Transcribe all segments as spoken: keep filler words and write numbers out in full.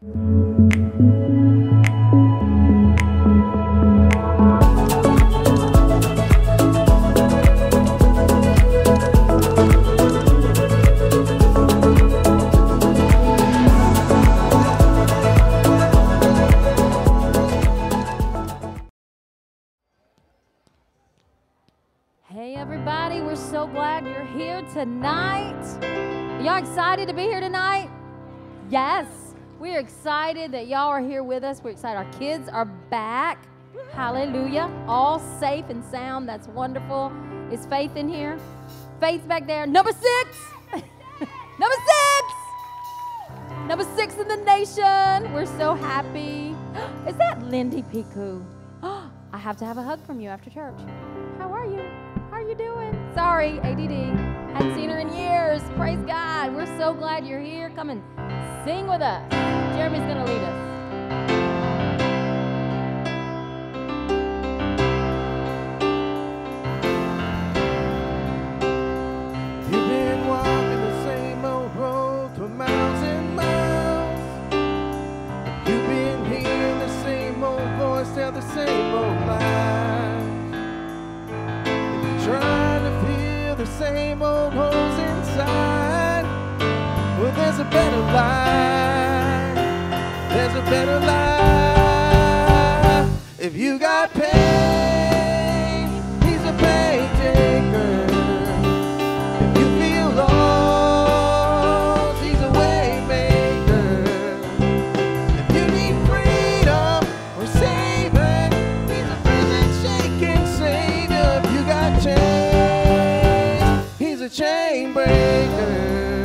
Hey everybody, we're so glad you're here tonight. Are y'all excited to be here tonight? Yes, we're excited that y'all are here with us. We're excited our kids are back. Hallelujah. All safe and sound. That's wonderful. Is Faith in here? Faith's back there. Number six. Number six. Number six in the nation. We're so happy. Is that Lindy Piku? I have to have a hug from you after church. How are you? How are you doing? Sorry, A D D. Hadn't seen her in years. Praise God. We're so glad you're here. Come and sing with us. Jeremy's going to lead us. You've been walking the same old road for miles and miles. You've been hearing the same old voice tell the same old lies. Trying to fill the same old holes inside. Well, there's a better life. There's a better life. If you got pain, he's a pain taker. If you feel lost, he's a way maker. If you need freedom or saving, he's a prison shaking savior. If you got chains, he's a chain breaker.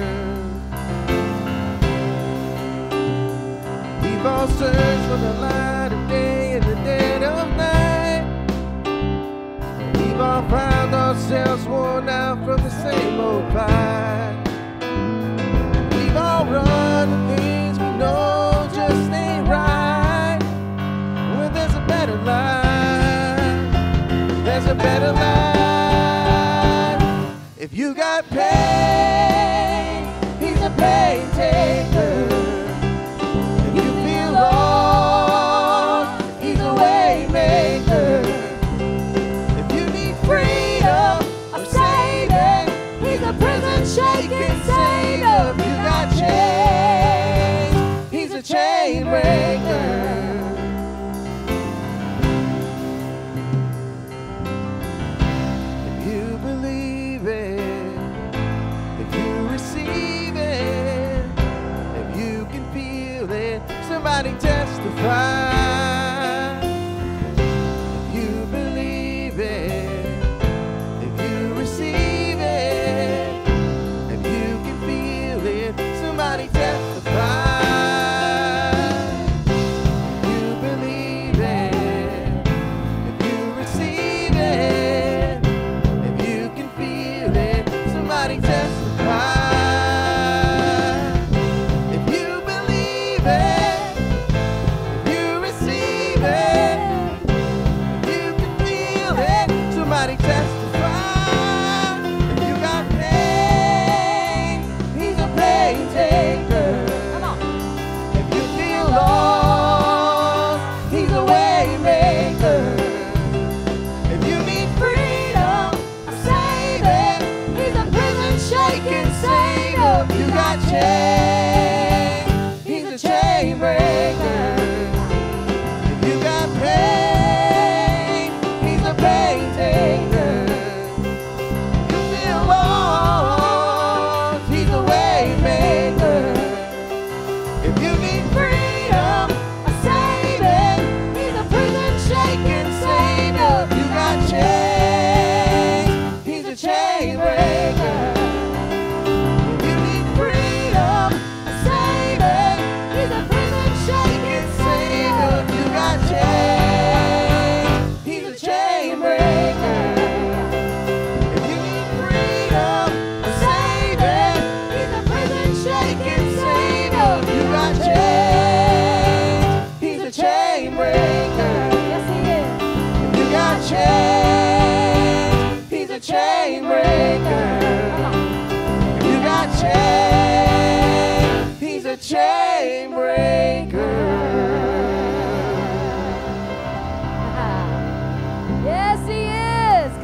We've all searched for the light of day in the dead of night. We've all found ourselves worn out from the same old fight. We've all run the things we know just ain't right. Well, there's a better life. There's a better life. If you got pain, he's a pain taker. If you feel lost, he's a way maker. If you need freedom or saving, he's a prison shaking savior. If you got chains, he's a chain breaker. If you believe it, if you receive it, if you can feel it, somebody testify. If you believe it, if you receive it, if you can feel it, somebody testify. If you believe it, if you receive it, if you can feel it, somebody testify. If you believe it, if you receive it, if you can feel it, somebody testify. If you got pain, he's a pain taker. Come on. If you feel lost, he's a way maker. If you need freedom or saving, he's a prison shaking savior. If you got chains, he's a chain breaker. If you got pain, he's a pain taker. If you feel lost, he's a way maker. If you need freedom or saving, he's a prison shaking savior. If you got chains, he's a chain breaker. If you need freedom or saving, he's a prison shaking savior. If you got chains, he's a chain breaker. If you need freedom or saving, he's a prison shaking savior. If you got chains, he's a chain breaker. Yes, he is. If you got chains, he's a chain breaker. If you got chains, he's a chain breaker.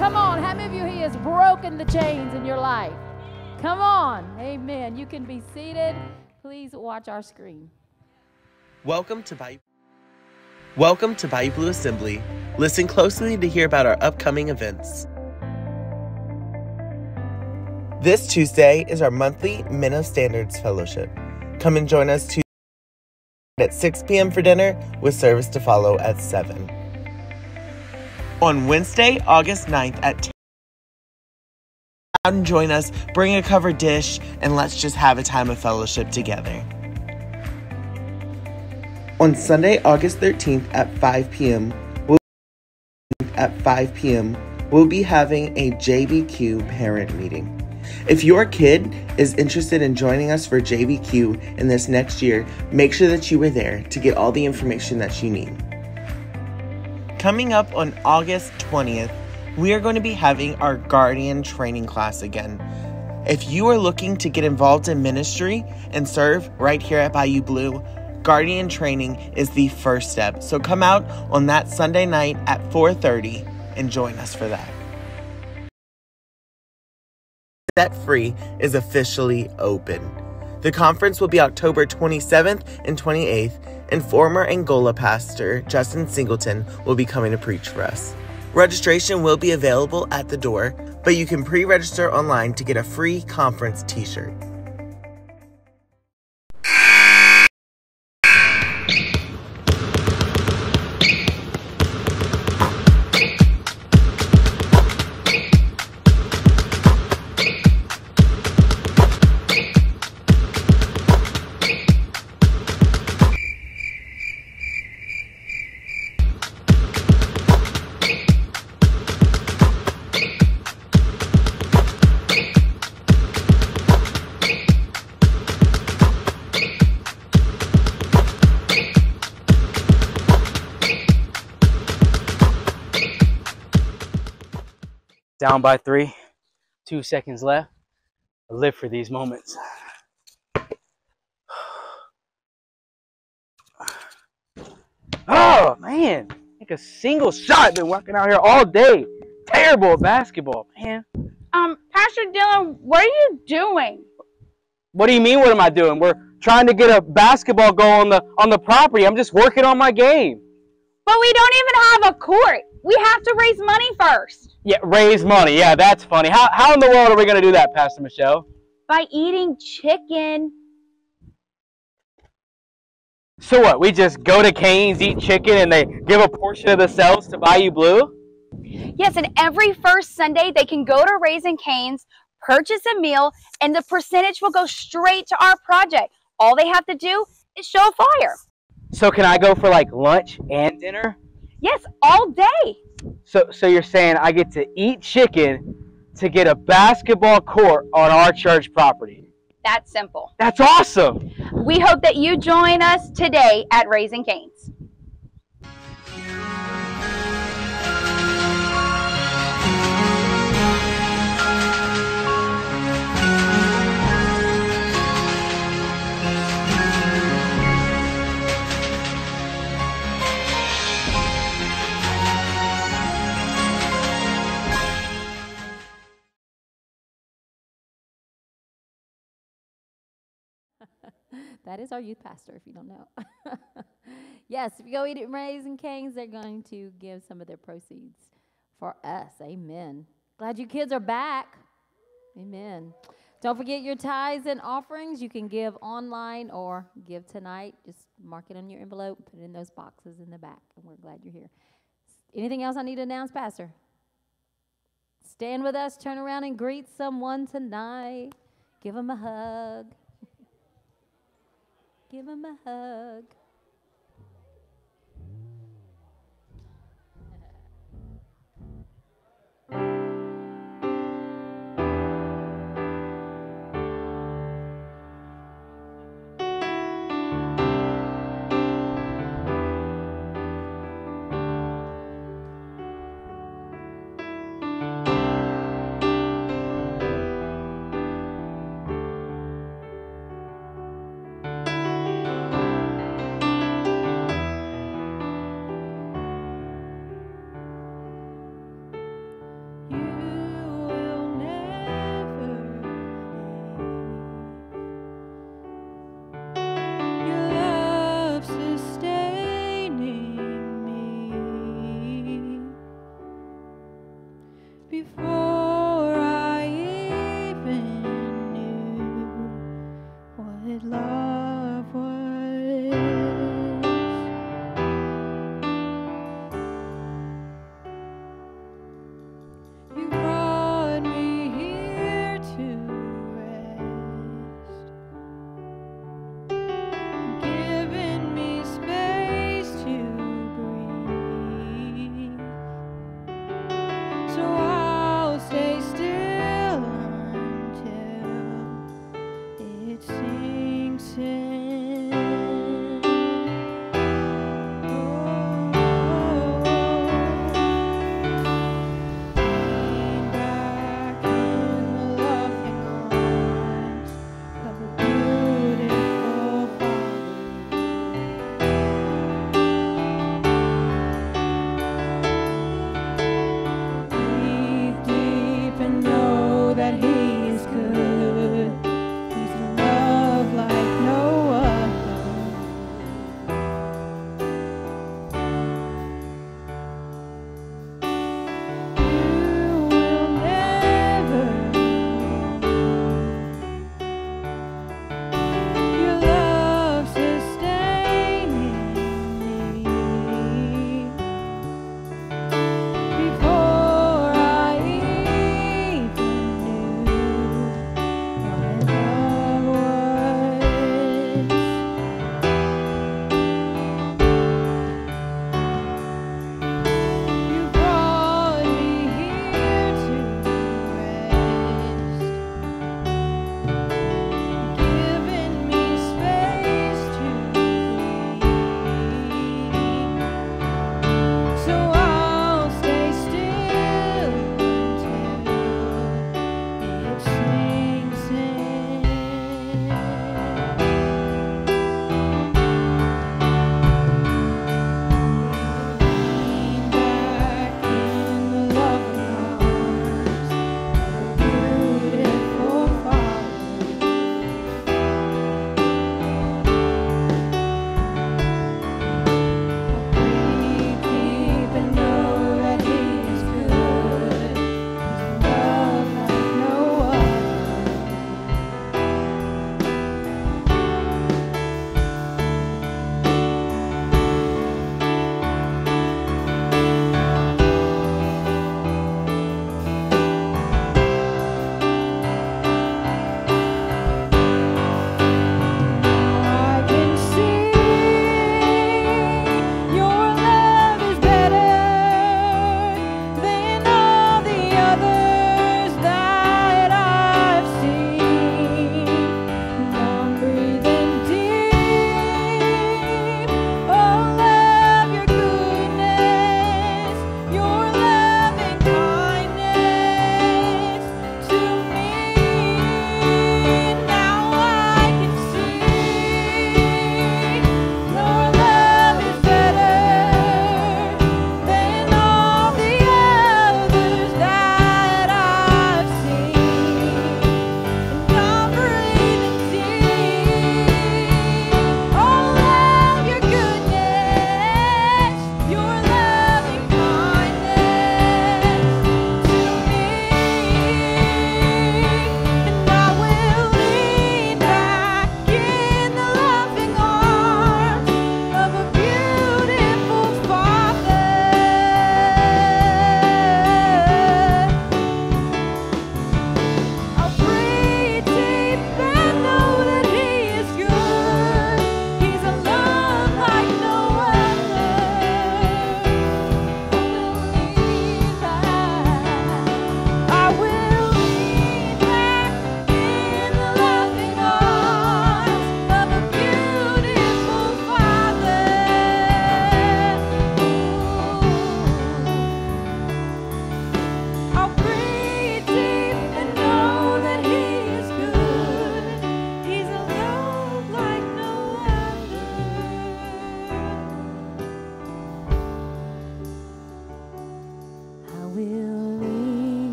Come on, how many of you He has broken the chains in your life? Come on, amen. You can be seated. Please watch our screen. Welcome to Bayou. Welcome to Bayou Blue Assembly. Listen closely to hear about our upcoming events. This Tuesday is our monthly Men of Standards Fellowship. Come and join us Tuesday at six p.m. for dinner with service to follow at seven. On Wednesday, August ninth at ten. Come out and join us, bring a covered dish, and let's just have a time of fellowship together. On Sunday, August thirteenth at five p.m., we'll at five p.m., we'll be having a J B Q parent meeting. If your kid is interested in joining us for J B Q in this next year, make sure that you are there to get all the information that you need. Coming up on August twentieth, we are going to be having our Guardian training class again. If you are looking to get involved in ministry and serve right here at Bayou Blue, Guardian training is the first step. So come out on that Sunday night at four thirty and join us for that. Set Free is officially open. The conference will be October twenty-seventh and twenty-eighth, and former Angola pastor Justin Singleton will be coming to preach for us. Registration will be available at the door, but you can pre-register online to get a free conference t-shirt. Down by three, two seconds left. I live for these moments. Oh man, like a single shot. Been working out here all day. Terrible at basketball, man. Um, Pastor Dylan, what are you doing? What do you mean? What am I doing? We're trying to get a basketball goal on the on the property. I'm just working on my game. But we don't even have a court. We have to raise money first. Yeah, raise money. Yeah, that's funny. How how in the world are we going to do that, Pastor Michelle? By eating chicken. So what? We just go to Cane's, eat chicken, and they give a portion of the sales to Bayou Blue? Yes, and every first Sunday they can go to Raising Cane's, purchase a meal, and the percentage will go straight to our project. All they have to do is show a flyer. So can I go for like lunch and dinner? Yes, all day. So so you're saying I get to eat chicken to get a basketball court on our church property? That's simple. That's awesome. We hope that you join us today at Raising Cane's. That is our youth pastor, if you don't know. Yes, if you go eat at Raising Cane's, they're going to give some of their proceeds for us. Amen. Glad you kids are back. Amen. Don't forget your tithes and offerings. You can give online or give tonight. Just mark it on your envelope, put it in those boxes in the back, and we're glad you're here. Anything else I need to announce, Pastor? Stand with us, turn around and greet someone tonight. Give them a hug. Give him a hug. before I even knew what love was. You brought me here to rest, given me space to breathe. So I'll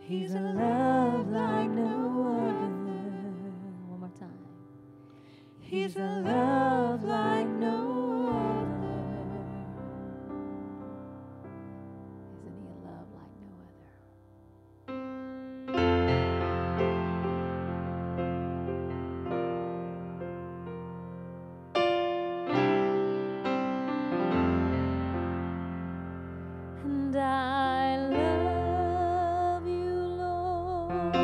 He's a love like no other. One more time. He's a love like no other. Isn't he a love like no other? And I love you, Lord,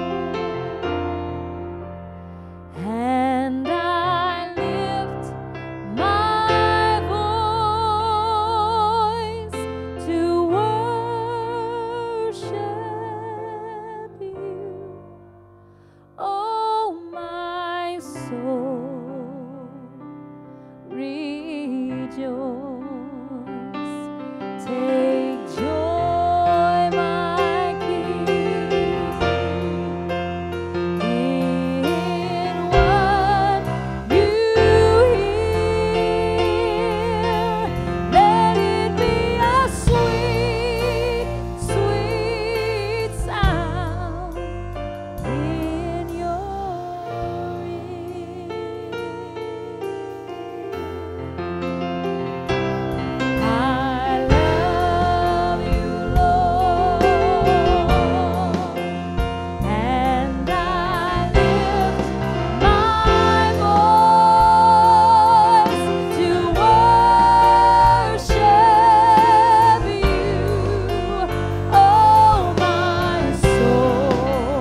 and I lift my voice to worship you. Oh, my soul, rejoice. Take joy, my King, in what you hear. Let it be a sweet, sweet sound in your ear. I love you, Lord, and I lift my voice to worship you. Oh, my soul,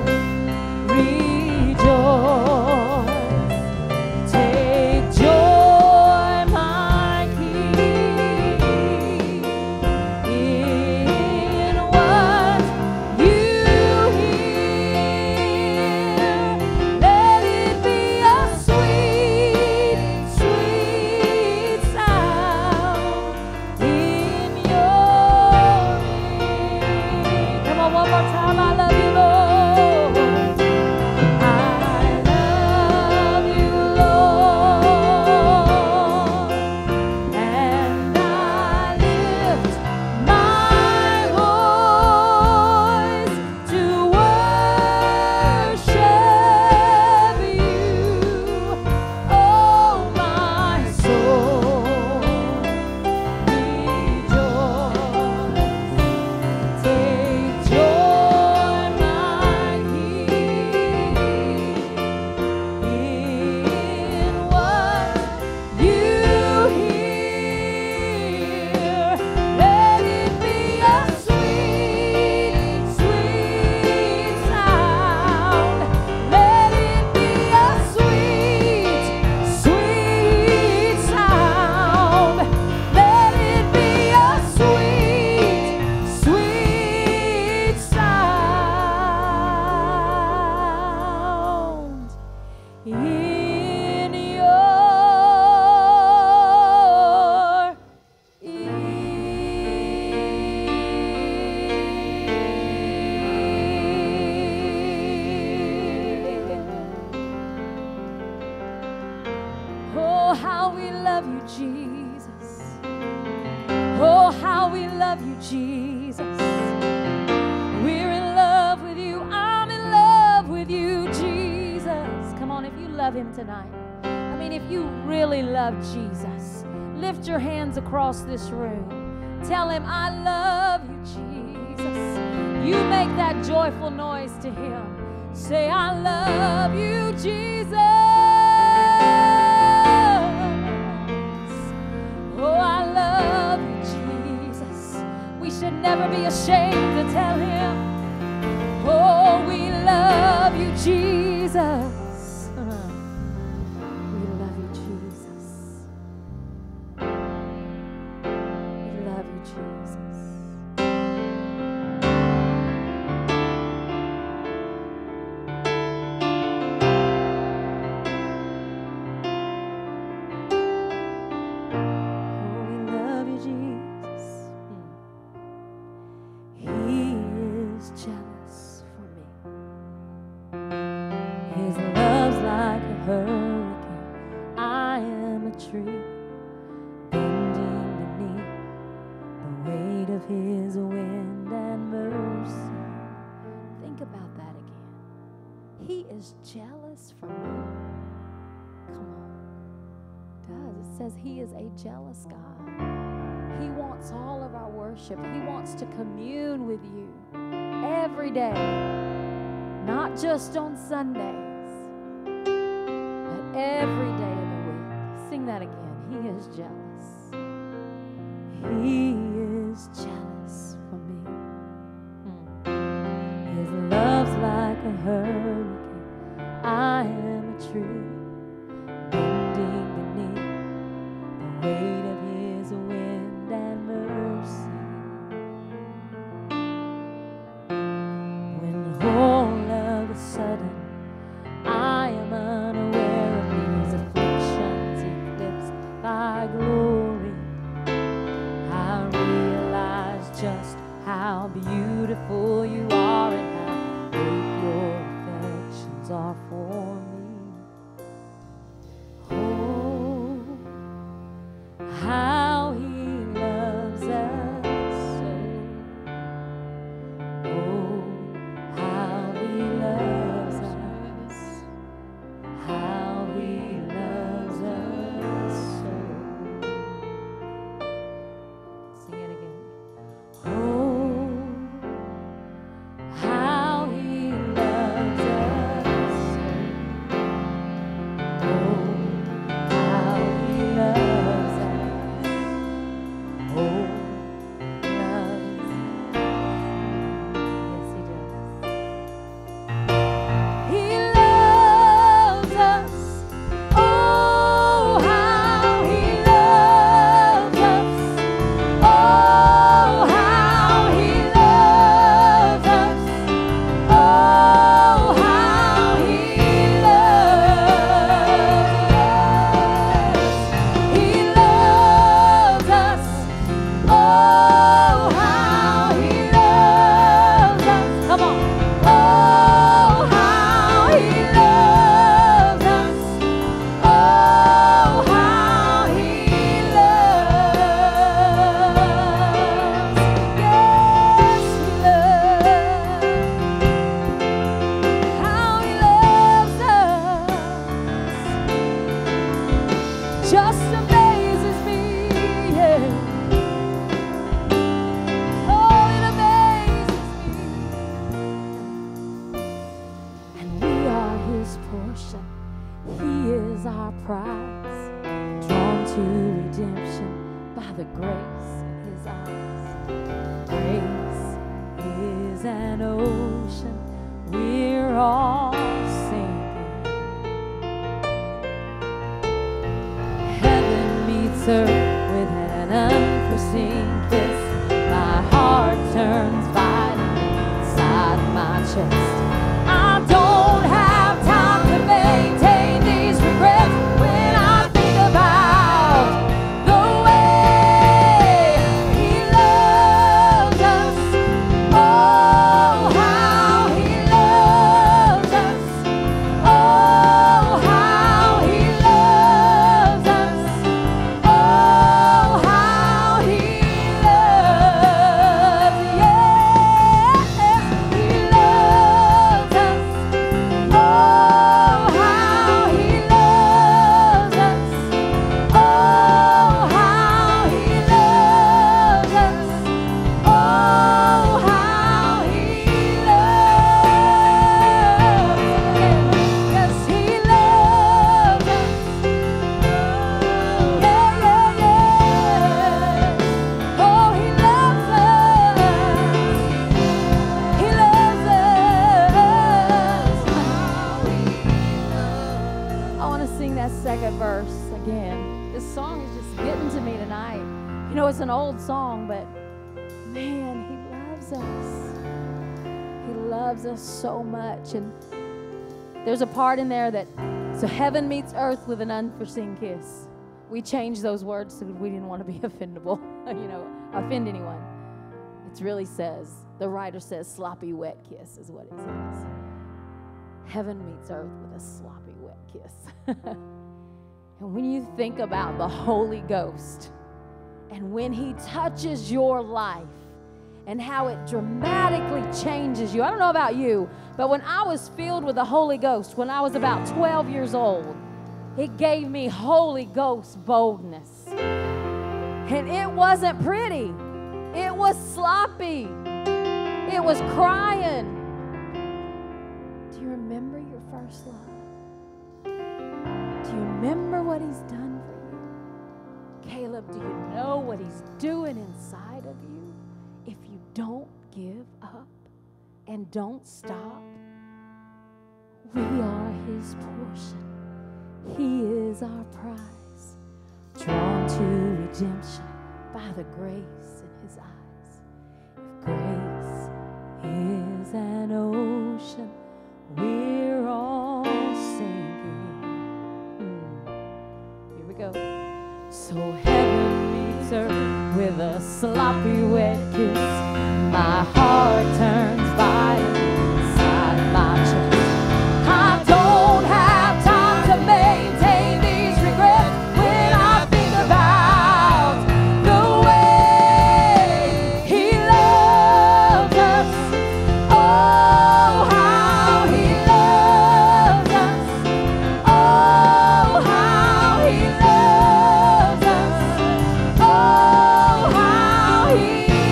rejoice. Take joy, my King, in what you hear. Let it be a sweet, sweet sound in your ear. Come on, one more time. I love you, Lord. I love you, Lord, and I lift my voice to worship you. Oh, my soul, rejoice. Take joy, my King, in what you hear. Let it be a sweet, sweet sound. Let it be a sweet, sweet sound. Let it be a sweet, sweet sound in your ear. Oh, how we love you, Jesus. Oh, how we love you, Jesus. We're in love with you. I'm in love with you, Jesus. Come on, if you love him tonight. I mean, if you really love Jesus, lift your hands across this room. Tell him, I love you, Jesus. You make that joyful noise to him. Say, I love you, Jesus. Oh, I love you, Jesus. We should never be ashamed to tell him, oh, we love you, Jesus. We love you, Jesus. We love you, Jesus. Oh, we love you, Jesus. He is jealous for me. His love's like a hurricane. I am a tree bending beneath the weight of his wind and mercy. He is jealous from me. Come on. It does. It says He is a jealous God. He wants all of our worship. He wants to commune with you every day, not just on Sundays, but every day of the week. Sing that again. He is jealous. He is jealous for me. Hmm. His love's like a hurricane. I am a tree bending beneath the weight of His wind and mercy. When all of a sudden I am unaware of these afflictions eclipsed by glory, I realize just how beautiful you are and how great your affections are for me. Oh, how He loves us so. Oh, how He loves us. How He loves us so. Sing it again. Oh, how He loves us so. Oh, how He loves us. Oh, loves us. Yes, He does. He loves us. Oh, how He loves us. Oh, how He loves us. Oh, how He loves us. He loves us. Oh, how He loves us. Come on. Oh, how He loves us. Oh, how He loves. Yes, He loves. How He loves us. Just amazes me. Yeah. Oh, it amazes me. And we are His portion. He is our prize, drawn to redemption by the grace in His eyes. Grace is an ocean we're all sinking. Heaven meets earth with an unforeseen kiss. My heart turns violent inside my chest. I don't have time to maintain these regrets when I think about the way He loves us. Oh, how He loves us. Oh, how He loves us. Oh, how He loves. Yes, He loves us. Oh, how He loves us. Oh, how He loves us. Oh, how He loves. Yes, He loves us. Yeah, yeah, yeah. Oh, He loves us. He loves us. I want to sing that second verse again. This song is just getting to me tonight. You know, it's an old song, but man, He loves us. He loves us so much. And there's a part in there that, so heaven meets earth with an unforeseen kiss. We changed those words so we didn't want to be offendable, you know, offend anyone. It really says, the writer says, sloppy wet kiss is what it says. Heaven meets earth with a sloppy wet kiss. And when you think about the Holy Ghost, and when He touches your life, and how it dramatically changes you. I don't know about you, but when I was filled with the Holy Ghost, when I was about twelve years old, it gave me Holy Ghost boldness. And it wasn't pretty. It was sloppy. It was crying. Do you remember your first love? Do you remember what he's done for you? Caleb, do you know what he's doing inside of you? If you don't give up and don't stop, we are his portion. He is our prize, drawn to redemption by the grace in his eyes. If grace is an ocean, we're all sinking. Hmm. Here we go. So heaven meets earth with a sloppy wet kiss. My heart turns violent inside my chest. I don't have time to maintain these regrets when I think about the way he loves us. Oh, how he loves us. Oh, how he loves us. Oh, how he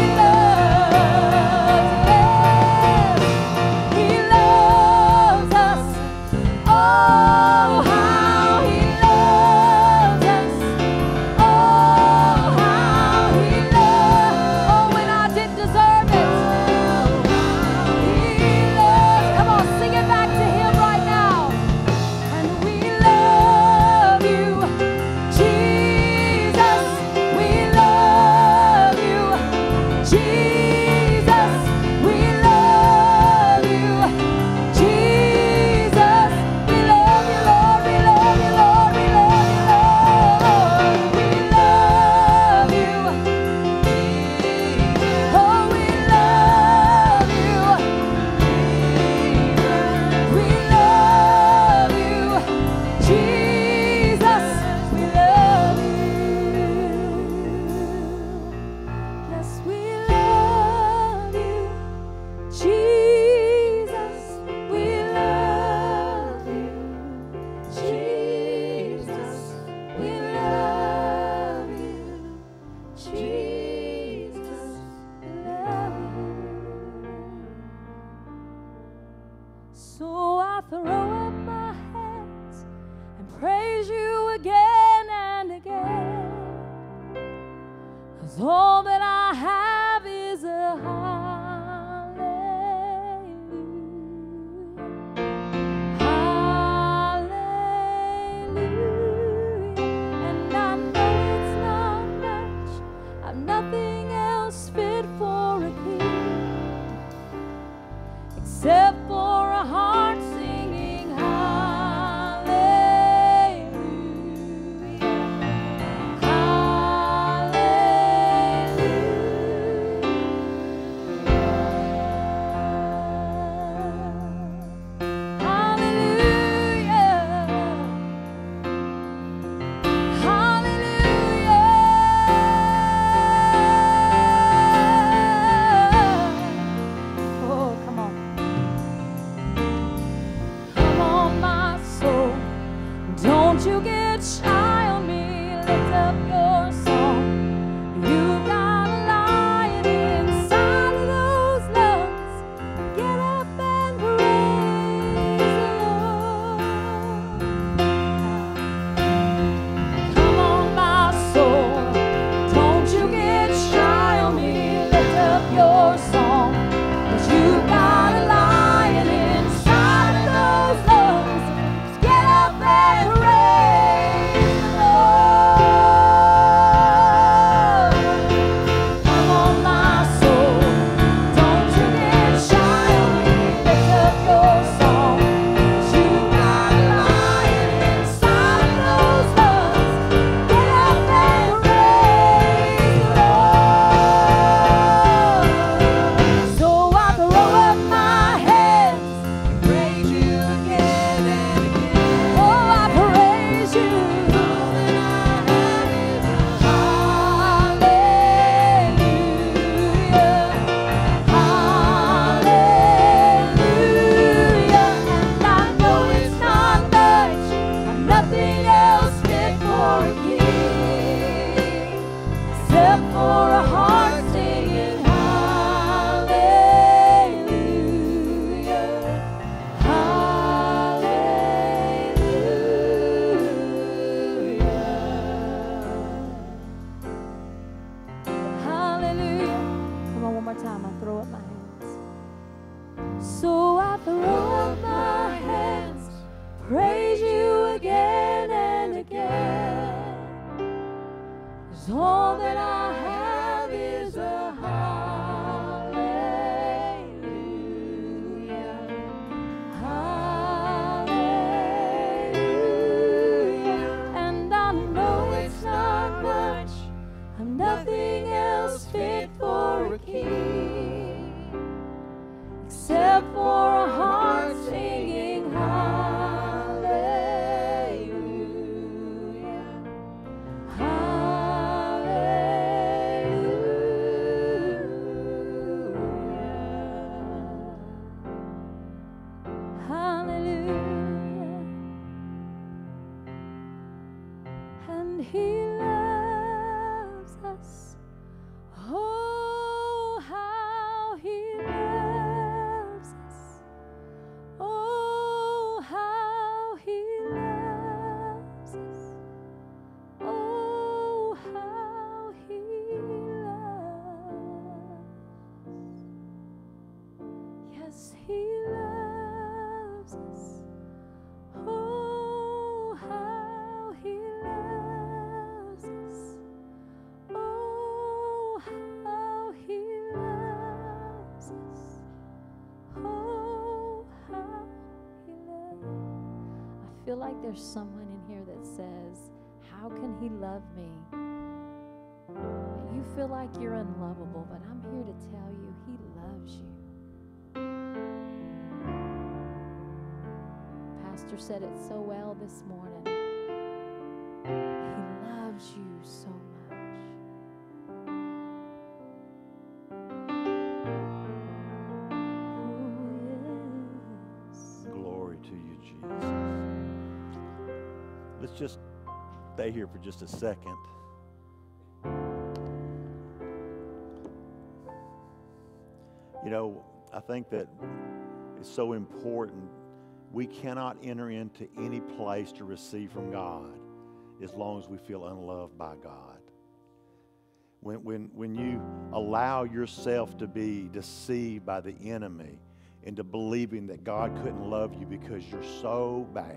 loves us. He loves us. Oh, how he loves us. Oh, how he loves. Oh, when I didn't deserve it. He loves. Come on, sing it back to him right now. And we love you, Jesus. We love you, Jesus. We love you, Jesus. We love you, Lord. We love you, Lord. We love you, Lord. We love you. Oh, we love you. We love you, Jesus. We love you. Yes, we love you, Jesus. We love you, Jesus. We love you, Jesus. We love you. So I throw up my hands and praise you again and again. 'Cause all that I have is a hallelujah. Hallelujah. And I know it's not much. I've nothing else fit for a king except for a heart singing hallelujah. Hallelujah. Oh, come on. Come on, my soul. Don't you get shy on me. Lift up your song. You've got a lion inside of those lungs. Get up and praise the Lord. Come on, my soul. Don't you get shy on me. Lift up your song. 'Cause you've got a lion inside of those lungs. Get up and praise So I throw up my hands, praise you again and again. 'Cause all that I have is a hallelujah. Hallelujah. And I know it's not much, I'm nothing else fit for a king, except for a heart singing hallelujah. Hallelujah. Hallelujah. And he loves us. Oh, how he loves us. Oh, how he loves us. Oh, how he loves. Yes, he loves us. Oh, how he loves us. Oh, how he loves us. Oh, how he loves. I feel like there's someone in here that says, how can he love me? You feel like you're unlovable, but I'm here to tell you he loves you. Pastor said it so well this morning. He loves you so much. Oh, yes. Glory to you, Jesus. Let's just stay here for just a second. You know, I think that it's so important. We cannot enter into any place to receive from God as long as we feel unloved by God. When, when, when you allow yourself to be deceived by the enemy into believing that God couldn't love you because you're so bad,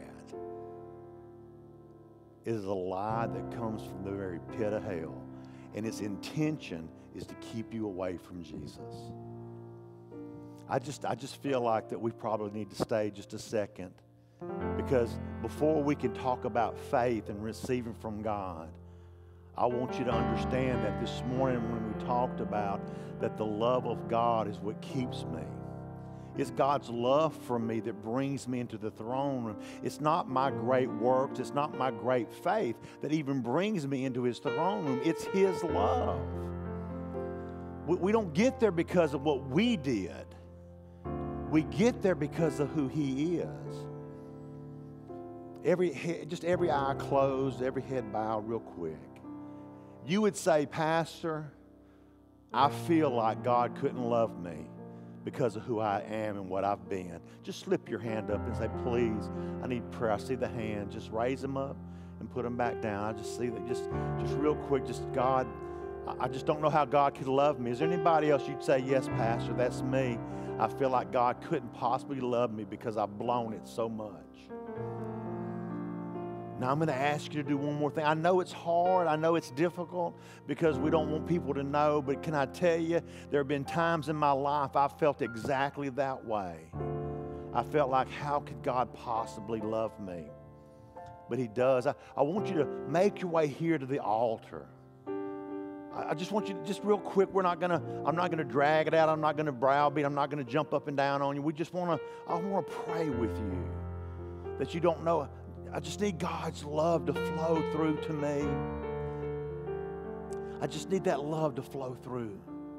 it is a lie that comes from the very pit of hell. And its intention is to keep you away from Jesus. I just, I just feel like that we probably need to stay just a second, because before we can talk about faith and receiving from God, I want you to understand that this morning when we talked about that the love of God is what keeps me. It's God's love for me that brings me into the throne room. It's not my great works, it's not my great faith that even brings me into his throne room. It's his love. We, we don't get there because of what we did. We get there because of who he is. Every head, just every eye closed, every head bowed real quick. You would say, Pastor, I feel like God couldn't love me because of who I am and what I've been. Just slip your hand up and say, please, I need prayer. I see the hand. Just raise them up and put them back down. I just see that, just, just real quick, just God, I just don't know how God could love me. Is there anybody else you'd say, yes, Pastor, that's me. I feel like God couldn't possibly love me because I've blown it so much. Now I'm going to ask you to do one more thing. I know it's hard. I know it's difficult because we don't want people to know. But can I tell you, there have been times in my life I felt exactly that way. I felt like, how could God possibly love me? But he does. I, I want you to make your way here to the altar. I, I just want you to, just real quick, we're not going to, I'm not going to drag it out. I'm not going to browbeat. I'm not going to jump up and down on you. We just want to, I want to pray with you that you don't know. I just need God's love to flow through to me. I just need that love to flow through.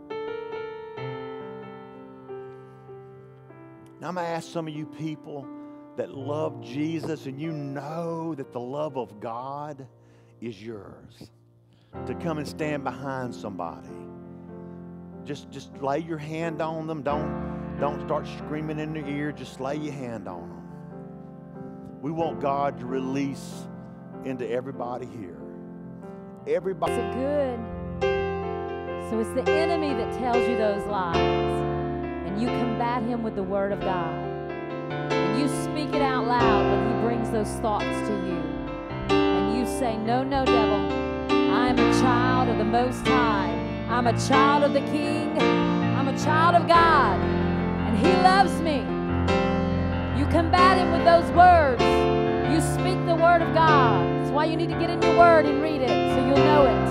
Now I'm going to ask some of you people that love Jesus and you know that the love of God is yours, to come and stand behind somebody. Just, just lay your hand on them. Don't, don't start screaming in their ear. Just lay your hand on them. We want God to release into everybody here. Everybody. Is it good? So it's the enemy that tells you those lies. And and you combat him with the word of God. And you speak it out loud when he brings those thoughts to you. And you say, no, no, devil, I am a child of the Most High. I'm a child of the King. I'm a child of God. And he loves me. You combat him with those words. You speak the word of God. That's why you need to get in your word and read it so you'll know it.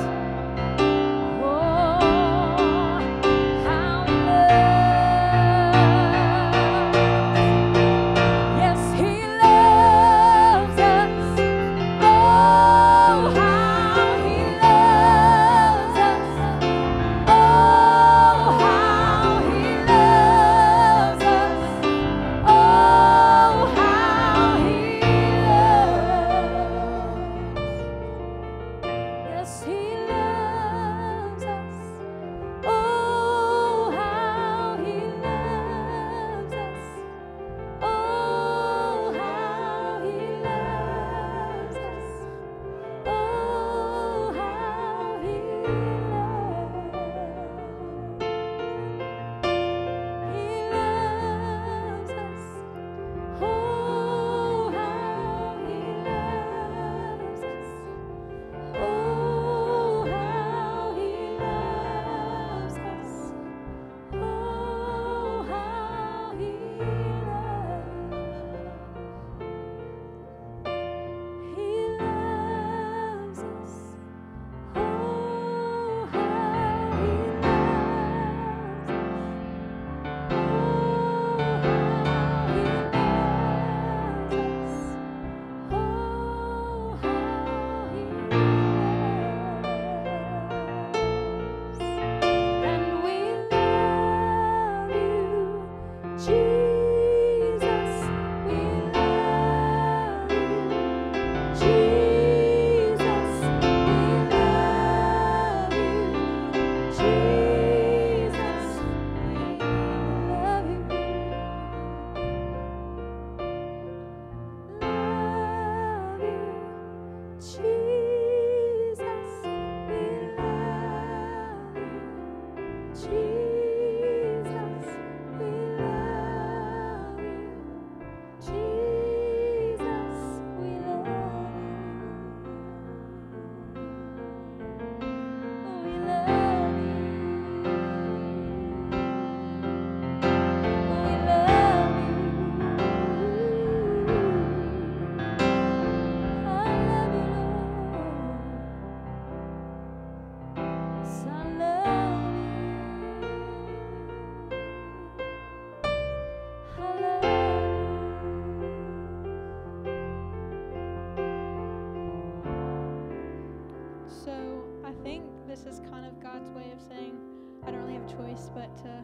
this is kind of God's way of saying I don't really have a choice but to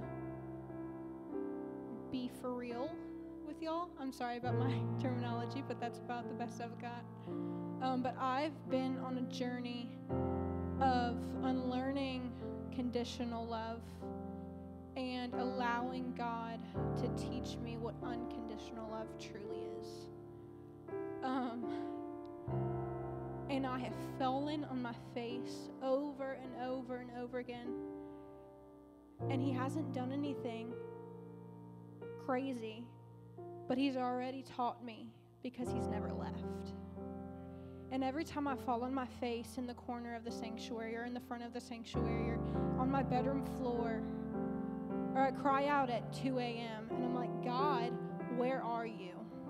be for real with y'all. I'm sorry about my terminology, but that's about the best I've got. Um, but I've been on a journey of unlearning conditional love and allowing God to teach me what unconditional love truly is. Um, and I have fallen on my face over and over and over again. And he hasn't done anything crazy, but he's already taught me because he's never left. And every time I fall on my face in the corner of the sanctuary or in the front of the sanctuary or on my bedroom floor, or I cry out at two a.m. and I'm like, God, where are you?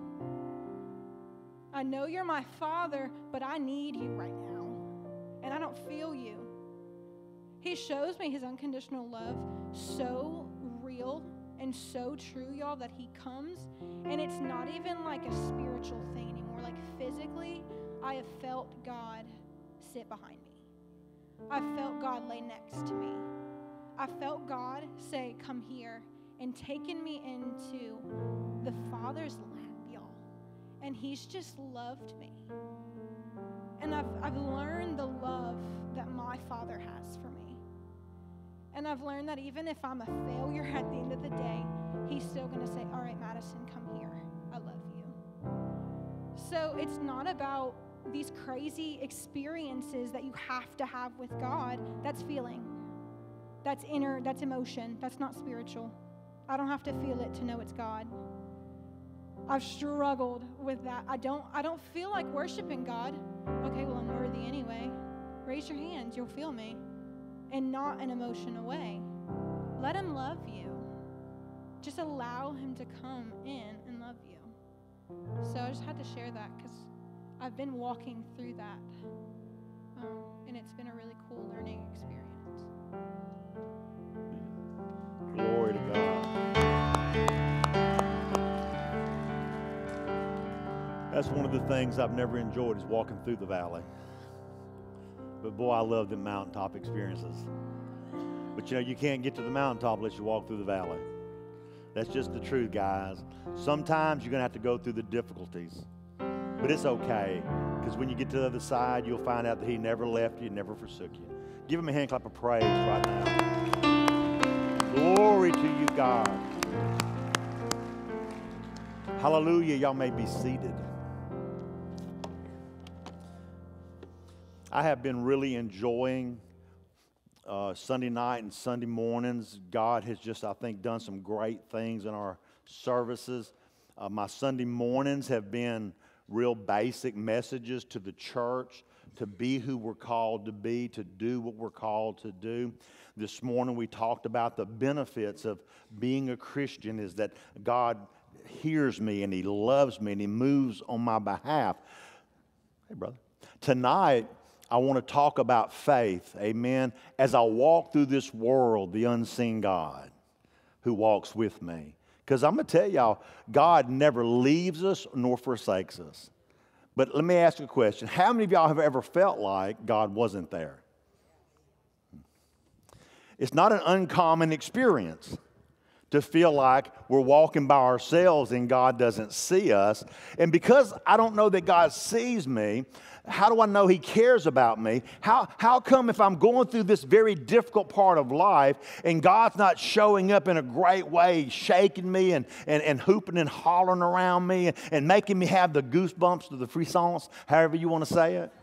I know you're my Father, but I need you right now. And I don't feel you. He shows me his unconditional love so real and so true, y'all, that he comes and it's not even like a spiritual thing anymore. Like physically, I have felt God sit behind me. I felt God lay next to me. I felt God say, come here, and taken me into the Father's lap, y'all. And he's just loved me. And I've, I've learned the love that my Father has for me. And I've learned that even if I'm a failure at the end of the day, he's still going to say, all right, Madison, come here. I love you. So it's not about these crazy experiences that you have to have with God. That's feeling. That's inner, that's emotion. That's not spiritual. I don't have to feel it to know it's God. I've struggled with that. I don't I don't feel like worshiping God. Okay, well, I'm worthy anyway. Raise your hands, you'll feel me. And not an emotional way. Let him love you. Just allow him to come in and love you. So I just had to share that because I've been walking through that. Um, and it's been a really cool learning experience. Glory to God. That's one of the things I've never enjoyed is walking through the valley. But boy, I love the mountaintop experiences. But you know, you can't get to the mountaintop unless you walk through the valley. That's just the truth, guys. Sometimes you're going to have to go through the difficulties. But it's okay, because when you get to the other side, you'll find out that he never left you, never forsook you. Give him a hand clap of praise right now. Glory to you, God. Hallelujah. Y'all may be seated. I have been really enjoying uh, Sunday night and Sunday mornings. God has just, I think, done some great things in our services. Uh, my Sunday mornings have been real basic messages to the church, to be who we're called to be, to do what we're called to do. This morning we talked about the benefits of being a Christian is that God hears me and he loves me and he moves on my behalf. Hey, brother. Tonight, I want to talk about faith, amen, as I walk through this world, the unseen God who walks with me. Because I'm going to tell y'all, God never leaves us nor forsakes us. But let me ask you a question. How many of y'all have ever felt like God wasn't there? It's not an uncommon experience to feel like we're walking by ourselves and God doesn't see us. And because I don't know that God sees me, how do I know he cares about me? How, how come if I'm going through this very difficult part of life and God's not showing up in a great way, shaking me and, and, and hooping and hollering around me and, and making me have the goosebumps to the frissons, however you want to say it?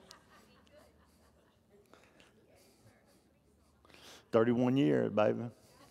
thirty-one years, baby.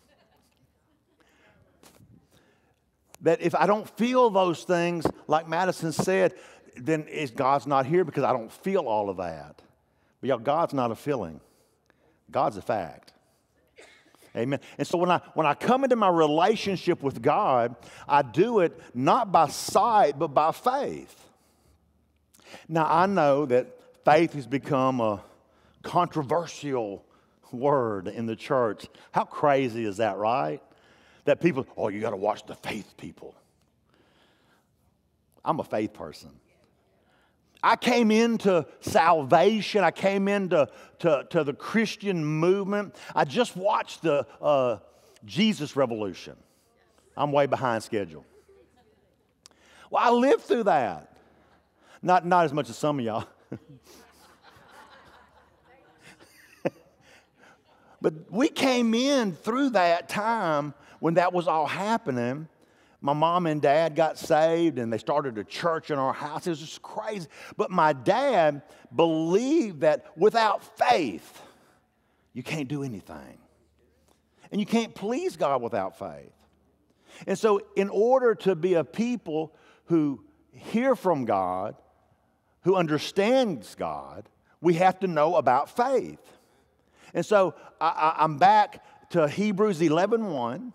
That if I don't feel those things, like Madison said, then is God's not here because I don't feel all of that. But y'all, God's not a feeling. God's a fact. Amen. And so when I when I come into my relationship with God, I do it not by sight, but by faith. Now, I know that faith has become a controversial word in the church. How crazy is that, right? That people, oh, you got to watch the faith people. I'm a faith person. I came into salvation. I came into to, to the Christian movement. I just watched the uh, Jesus Revolution. I'm way behind schedule. Well, I lived through that. Not, not as much as some of y'all. But we came in through that time when that was all happening. My mom and dad got saved and they started a church in our house. It was just crazy. But my dad believed that without faith, you can't do anything. And you can't please God without faith. And so in order to be a people who hear from God, who understands God, we have to know about faith. And so I, I, I'm back to Hebrews eleven one.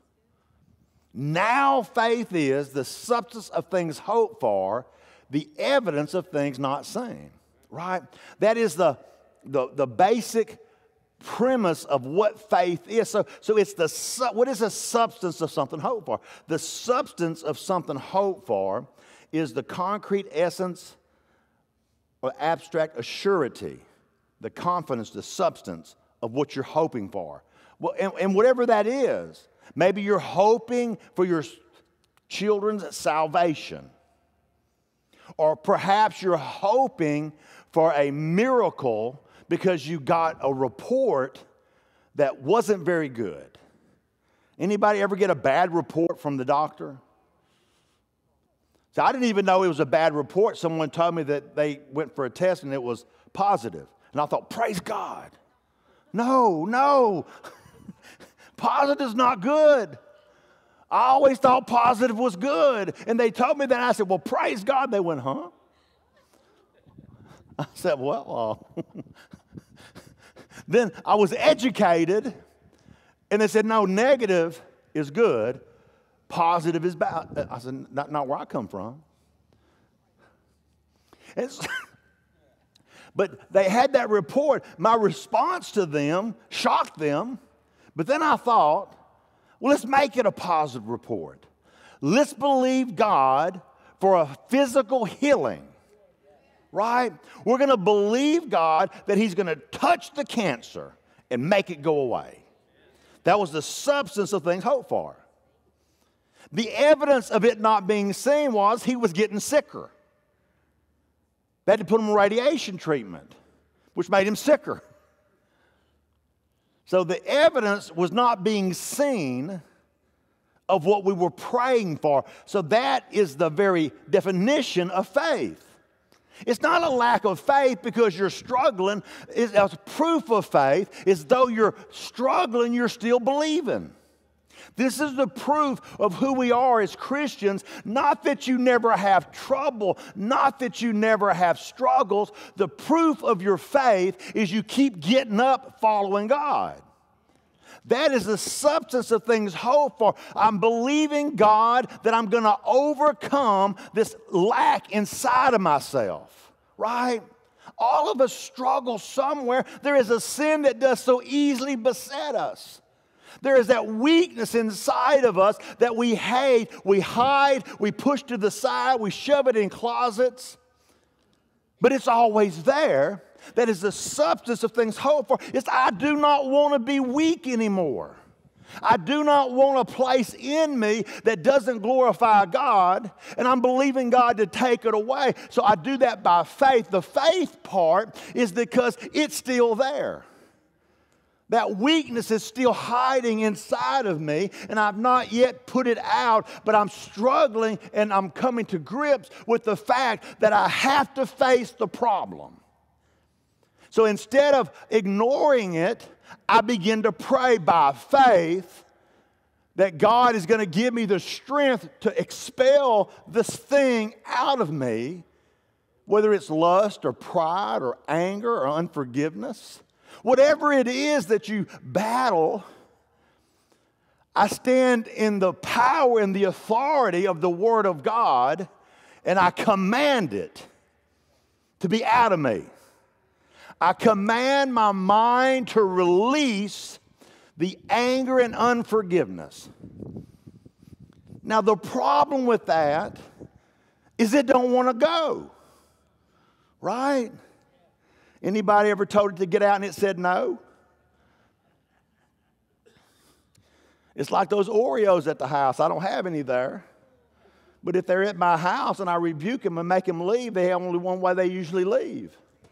Now faith is the substance of things hoped for, the evidence of things not seen. Right? That is the, the, the basic premise of what faith is. So, so it's the what is the substance of something hoped for? The substance of something hoped for is the concrete essence or abstract assurity, the confidence, the substance of what you're hoping for. Well, and, and whatever that is, maybe you're hoping for your children's salvation. Or perhaps you're hoping for a miracle because you got a report that wasn't very good. Anybody ever get a bad report from the doctor? So I didn't even know it was a bad report. Someone told me that they went for a test and it was positive. And I thought, praise God. No, no. Positive's not good. I always thought positive was good. And they told me that. I said, well, praise God. They went, huh? I said, well, uh, then I was educated, and they said, no, negative is good, positive is bad. I said, not, not where I come from. It's, but they had that report. My response to them shocked them, but then I thought, well, let's make it a positive report. Let's believe God for a physical healing. Right? We're going to believe God that He's going to touch the cancer and make it go away. That was the substance of things hoped for. The evidence of it not being seen was he was getting sicker. They had to put him on radiation treatment, which made him sicker. So the evidence was not being seen of what we were praying for. So that is the very definition of faith. It's not a lack of faith because you're struggling. It's a proof of faith. It's though you're struggling, you're still believing. This is the proof of who we are as Christians. Not that you never have trouble, not that you never have struggles. The proof of your faith is you keep getting up following God. That is the substance of things hoped for. I'm believing God that I'm going to overcome this lack inside of myself, right? All of us struggle somewhere. There is a sin that does so easily beset us. There is that weakness inside of us that we hate, we hide, we push to the side, we shove it in closets. But it's always there. That is the substance of things hoped for. It's I do not want to be weak anymore. I do not want a place in me that doesn't glorify God, and I'm believing God to take it away. So I do that by faith. The faith part is because it's still there. That weakness is still hiding inside of me, and I've not yet put it out, but I'm struggling and I'm coming to grips with the fact that I have to face the problem. So instead of ignoring it, I begin to pray by faith that God is going to give me the strength to expel this thing out of me, whether it's lust or pride or anger or unforgiveness. Whatever it is that you battle, I stand in the power and the authority of the Word of God, and I command it to be out of me. I command my mind to release the anger and unforgiveness. Now, the problem with that is it don't want to go, right? Anybody ever told it to get out and it said no? It's like those Oreos at the house. I don't have any there. But if they're at my house and I rebuke them and make them leave, they have only one way they usually leave.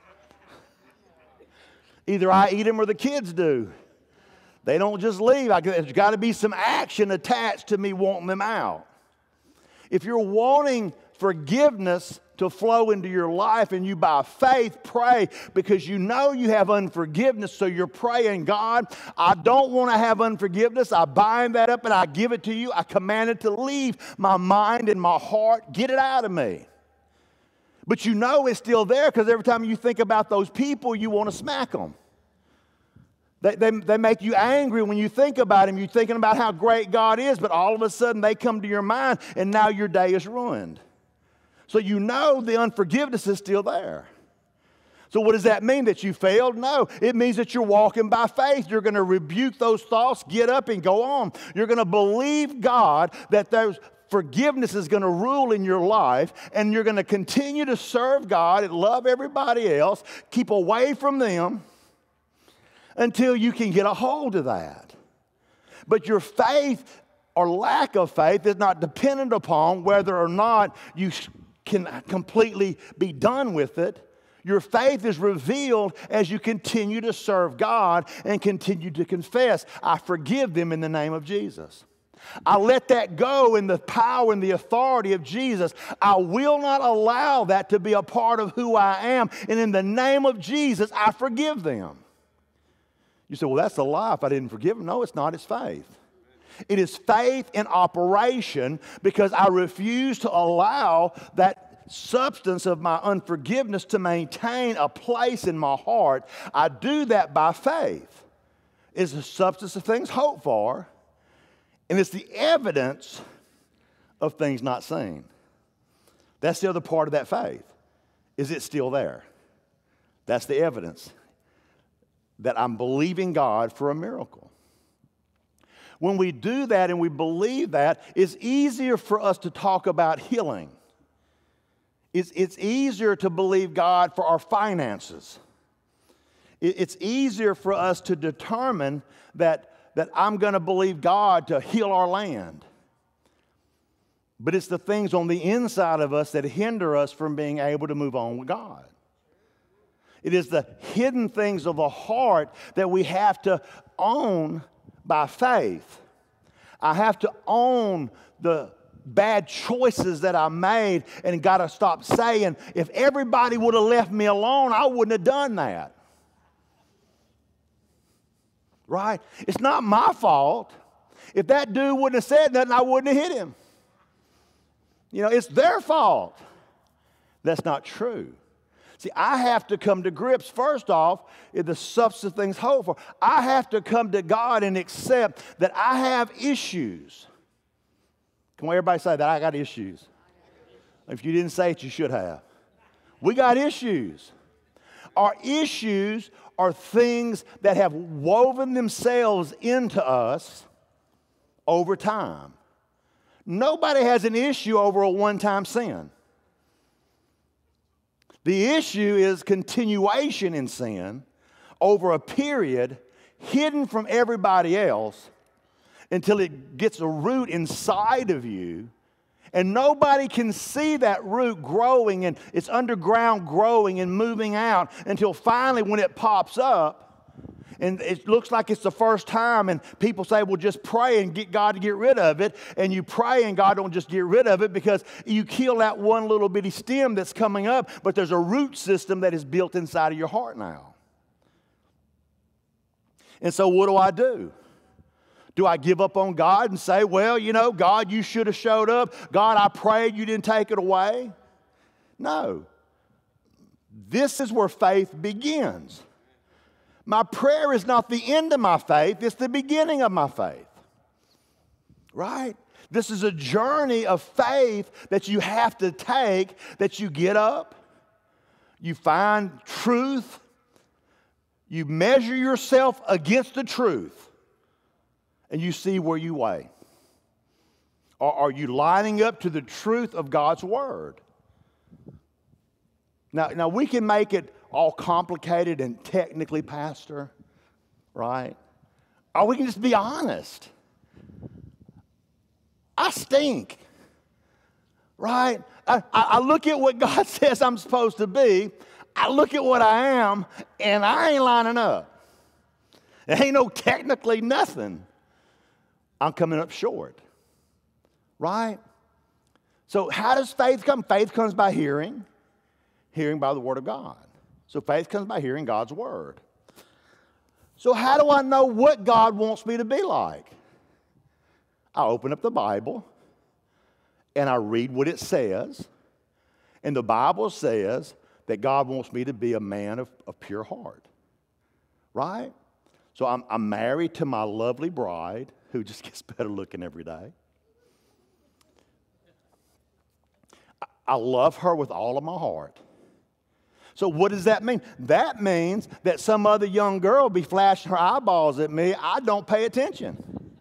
Either I eat them or the kids do. They don't just leave. I, there's got to be some action attached to me wanting them out. If you're wanting forgiveness to flow into your life and you by faith pray because you know you have unforgiveness, so you're praying, God, I don't want to have unforgiveness. I bind that up and I give it to you. I command it to leave my mind and my heart. Get it out of me. But you know it's still there because every time you think about those people, you want to smack them. They, they, they make you angry when you think about them. You're thinking about how great God is, but all of a sudden they come to your mind and now your day is ruined. So you know the unforgiveness is still there. So what does that mean? That you failed? No. It means that you're walking by faith. You're going to rebuke those thoughts, get up and go on. You're going to believe God that those forgiveness is going to rule in your life, and you're going to continue to serve God and love everybody else, keep away from them until you can get a hold of that. But your faith or lack of faith is not dependent upon whether or not you can completely be done with it. Your faith is revealed as you continue to serve God and continue to confess, I forgive them in the name of Jesus. I let that go in the power and the authority of Jesus. I will not allow that to be a part of who I am. And in the name of Jesus, I forgive them. You say, well, that's a lie if I didn't forgive them. No, it's not. It's faith. It is faith in operation because I refuse to allow that substance of my unforgiveness to maintain a place in my heart. I do that by faith. It's the substance of things hoped for, and it's the evidence of things not seen. That's the other part of that faith. Is it still there? That's the evidence that I'm believing God for a miracle. When we do that and we believe that, it's easier for us to talk about healing. It's, it's easier to believe God for our finances. It, it's easier for us to determine that, that I'm going to believe God to heal our land. But it's the things on the inside of us that hinder us from being able to move on with God. It is the hidden things of the heart that we have to own by faith. I have to own the bad choices that I made and got to stop saying, if everybody would have left me alone, I wouldn't have done that. Right? It's not my fault. If that dude wouldn't have said nothing, I wouldn't have hit him. You know, it's their fault. That's not true. See, I have to come to grips, first off, in the substance of things hoped for. I have to come to God and accept that I have issues. Can everybody say that? I got issues. If you didn't say it, you should have. We got issues. Our issues are things that have woven themselves into us over time. Nobody has an issue over a one-time sin. The issue is continuation in sin over a period hidden from everybody else until it gets a root inside of you, and nobody can see that root growing, and it's underground growing and moving out until finally when it pops up, and it looks like it's the first time, and people say, well, just pray and get God to get rid of it. And you pray and God don't just get rid of it because you kill that one little bitty stem that's coming up, but there's a root system that is built inside of your heart now. And so what do I do? Do I give up on God and say, well, you know, God, you should have showed up. God, I prayed, you didn't take it away. No. This is where faith begins. My prayer is not the end of my faith, it's the beginning of my faith. Right? This is a journey of faith that you have to take, that you get up, you find truth, you measure yourself against the truth, and you see where you weigh. Or are you lining up to the truth of God's Word? Now, now we can make it all complicated and technically, Pastor, right? Or we can just be honest. I stink, right? I, I look at what God says I'm supposed to be. I look at what I am, and I ain't lining up. There ain't no technically nothing. I'm coming up short, right? So how does faith come? Faith comes by hearing, hearing by the Word of God. So faith comes by hearing God's Word. So how do I know what God wants me to be like? I open up the Bible, and I read what it says. And the Bible says that God wants me to be a man of, of pure heart. Right? So I'm, I'm married to my lovely bride, who just gets better looking every day. I, I love her with all of my heart. So what does that mean? That means that some other young girl be flashing her eyeballs at me. I don't pay attention.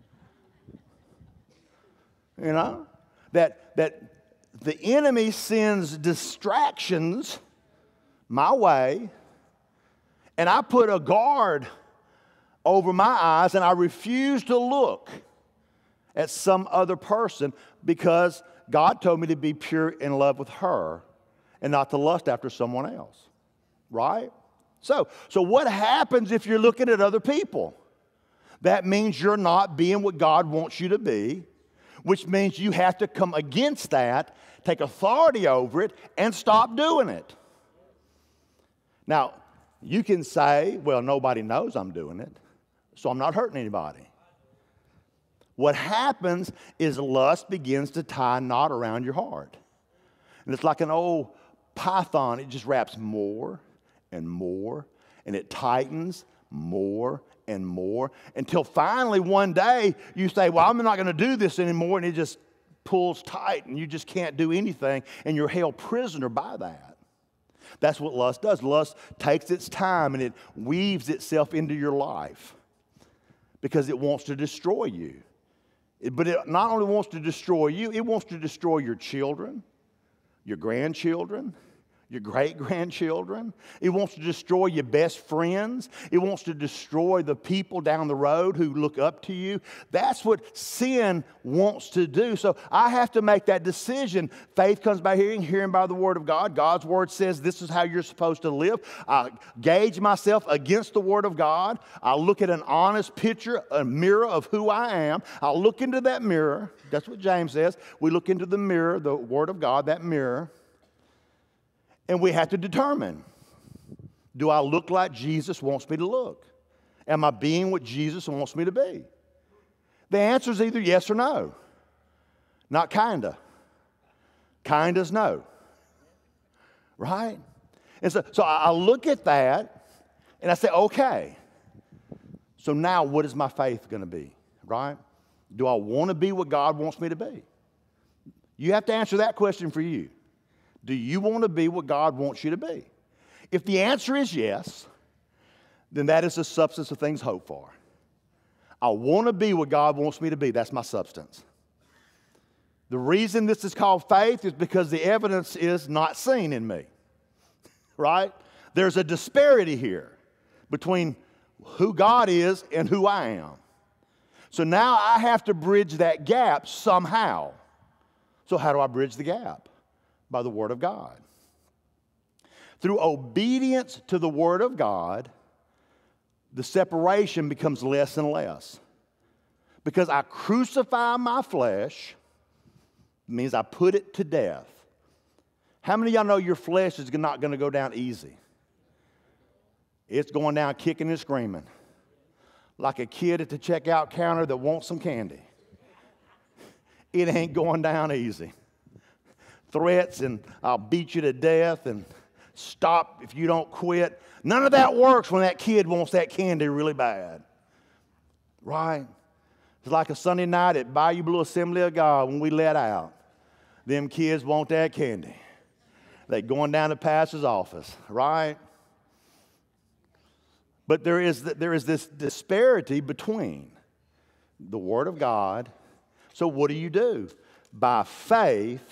You know? That, that the enemy sends distractions my way, and I put a guard over my eyes, and I refuse to look at some other person because God told me to be pure in love with her and not to lust after someone else, right? So, so what happens if you're looking at other people? That means you're not being what God wants you to be, which means you have to come against that, take authority over it, and stop doing it. Now, you can say, well, nobody knows I'm doing it, so I'm not hurting anybody. What happens is lust begins to tie a knot around your heart. And it's like an old python. It just wraps more and more, and it tightens more and more until finally one day you say, well, I'm not going to do this anymore, and it just pulls tight, and you just can't do anything, and you're held prisoner by that. That's what lust does. Lust takes its time, and it weaves itself into your life because it wants to destroy you. It, but it not only wants to destroy you, it wants to destroy your children, your grandchildren, your great-grandchildren. It wants to destroy your best friends. It wants to destroy the people down the road who look up to you. That's what sin wants to do. So I have to make that decision. Faith comes by hearing, hearing by the Word of God. God's Word says this is how you're supposed to live. I gauge myself against the Word of God. I look at an honest picture, a mirror of who I am. I look into that mirror. That's what James says. We look into the mirror, the Word of God, that mirror. And we have to determine, do I look like Jesus wants me to look? Am I being what Jesus wants me to be? The answer is either yes or no. Not kinda. Kinda's no. Right? And so, so I look at that and I say, okay, so now what is my faith going to be? Right? Do I want to be what God wants me to be? You have to answer that question for you. Do you want to be what God wants you to be? If the answer is yes, then that is the substance of things hoped for. I want to be what God wants me to be. That's my substance. The reason this is called faith is because the evidence is not seen in me. Right? There's a disparity here between who God is and who I am. So now I have to bridge that gap somehow. So how do I bridge the gap? By the Word of God. Through obedience to the Word of God, the separation becomes less and less. Because I crucify my flesh, means I put it to death. How many of y'all know your flesh is not going to go down easy? It's going down kicking and screaming. Like a kid at the checkout counter that wants some candy. It ain't going down easy. Threats and I'll beat you to death and stop if you don't quit. None of that works when that kid wants that candy really bad. Right? It's like a Sunday night at Bayou Blue Assembly of God when we let out. Them kids want that candy. They going down to pastor's office, right? But there is, there is this disparity between the Word of God. So what do you do? By faith,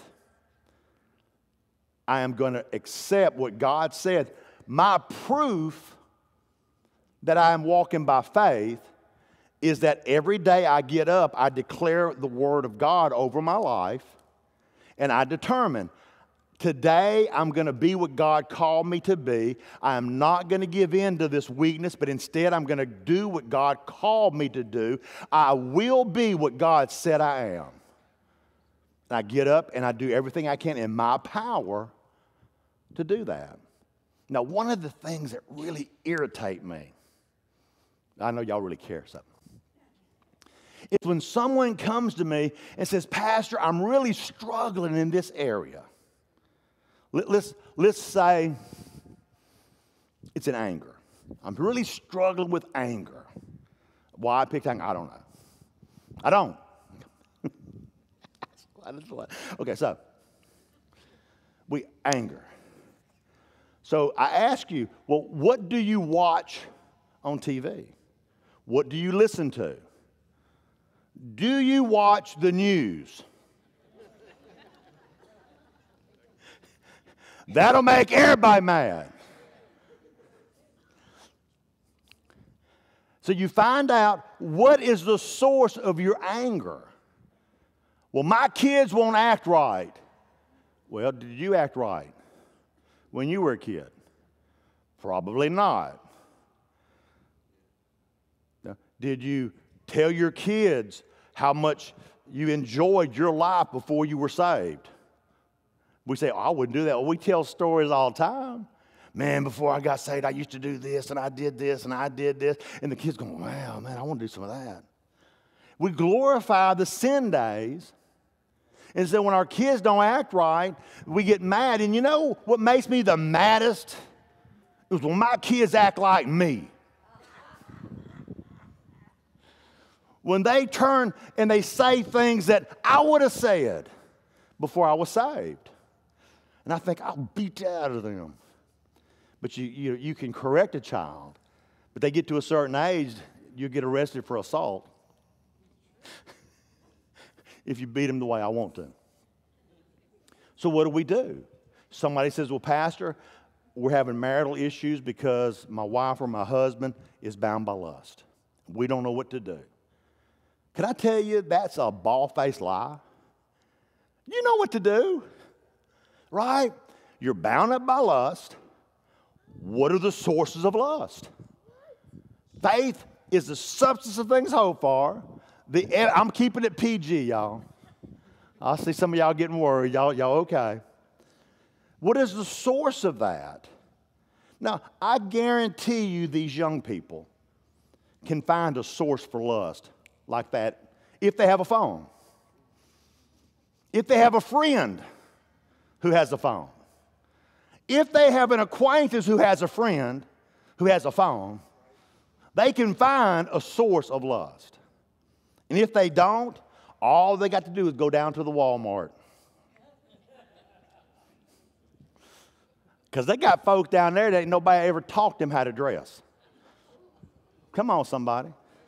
I am going to accept what God said. My proof that I am walking by faith is that every day I get up, I declare the Word of God over my life, and I determine, today I'm going to be what God called me to be. I am not going to give in to this weakness, but instead I'm going to do what God called me to do. I will be what God said I am. And I get up and I do everything I can in my power to do that. Now, one of the things that really irritate me, I know y'all really care something, is when someone comes to me and says, Pastor, I'm really struggling in this area. Let, let's, let's say it's in anger. I'm really struggling with anger. Why I picked anger, I don't know. I don't. Okay, so we anger. So I ask you, well, what do you watch on T V? What do you listen to? Do you watch the news? That'll make everybody mad. So you find out what is the source of your anger. Well, my kids won't act right. Well, did you act right when you were a kid? Probably not. Now, did you tell your kids how much you enjoyed your life before you were saved? We say, oh, I wouldn't do that. Well, we tell stories all the time. Man, before I got saved, I used to do this, and I did this, and I did this. And the kids go, wow, man, I want to do some of that. We glorify the sin days. And so when our kids don't act right, we get mad. And you know what makes me the maddest? It was when my kids act like me. When they turn and they say things that I would have said before I was saved. And I think, I'll beat you out of them. But you, you, you can correct a child. But they get to a certain age, you get arrested for assault. If you beat them the way I want to. So what do we do? Somebody says, well, Pastor, we're having marital issues because my wife or my husband is bound by lust. We don't know what to do. Can I tell you that's a bald-faced lie? You know what to do, right? You're bound up by lust. What are the sources of lust? Faith is the substance of things hoped for. The, I'm keeping it P G, y'all. I see some of y'all getting worried. Y'all, y'all okay? What is the source of that? Now, I guarantee you these young people can find a source for lust like that if they have a phone. If they have a friend who has a phone. If they have an acquaintance who has a friend who has a phone, they can find a source of lust. And if they don't, all they got to do is go down to the Walmart. Because they got folks down there that ain't nobody ever taught them how to dress. Come on, somebody.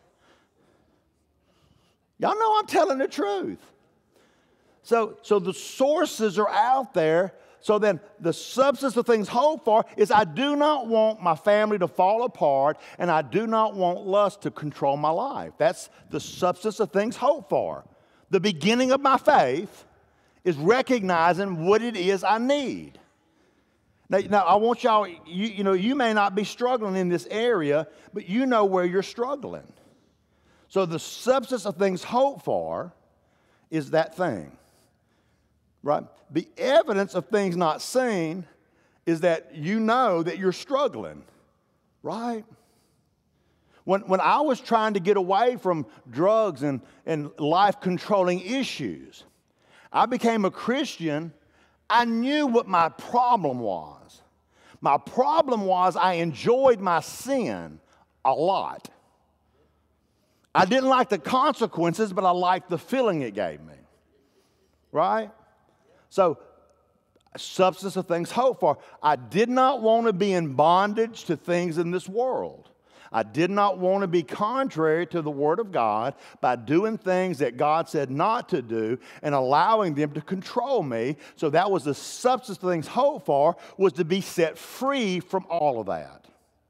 Y'all know I'm telling the truth. So, so the sources are out there. So then the substance of things hoped for is I do not want my family to fall apart, and I do not want lust to control my life. That's the substance of things hoped for. The beginning of my faith is recognizing what it is I need. Now, now I want y'all, you, you know, you may not be struggling in this area, but you know where you're struggling. So the substance of things hoped for is that thing. Right? The evidence of things not seen is that you know that you're struggling, right? When, when I was trying to get away from drugs and, and life-controlling issues, I became a Christian. I knew what my problem was. My problem was I enjoyed my sin a lot. I didn't like the consequences, but I liked the feeling it gave me, right? So, substance of things hoped for. I did not want to be in bondage to things in this world. I did not want to be contrary to the Word of God by doing things that God said not to do and allowing them to control me. So that was the substance of things hoped for, was to be set free from all of that.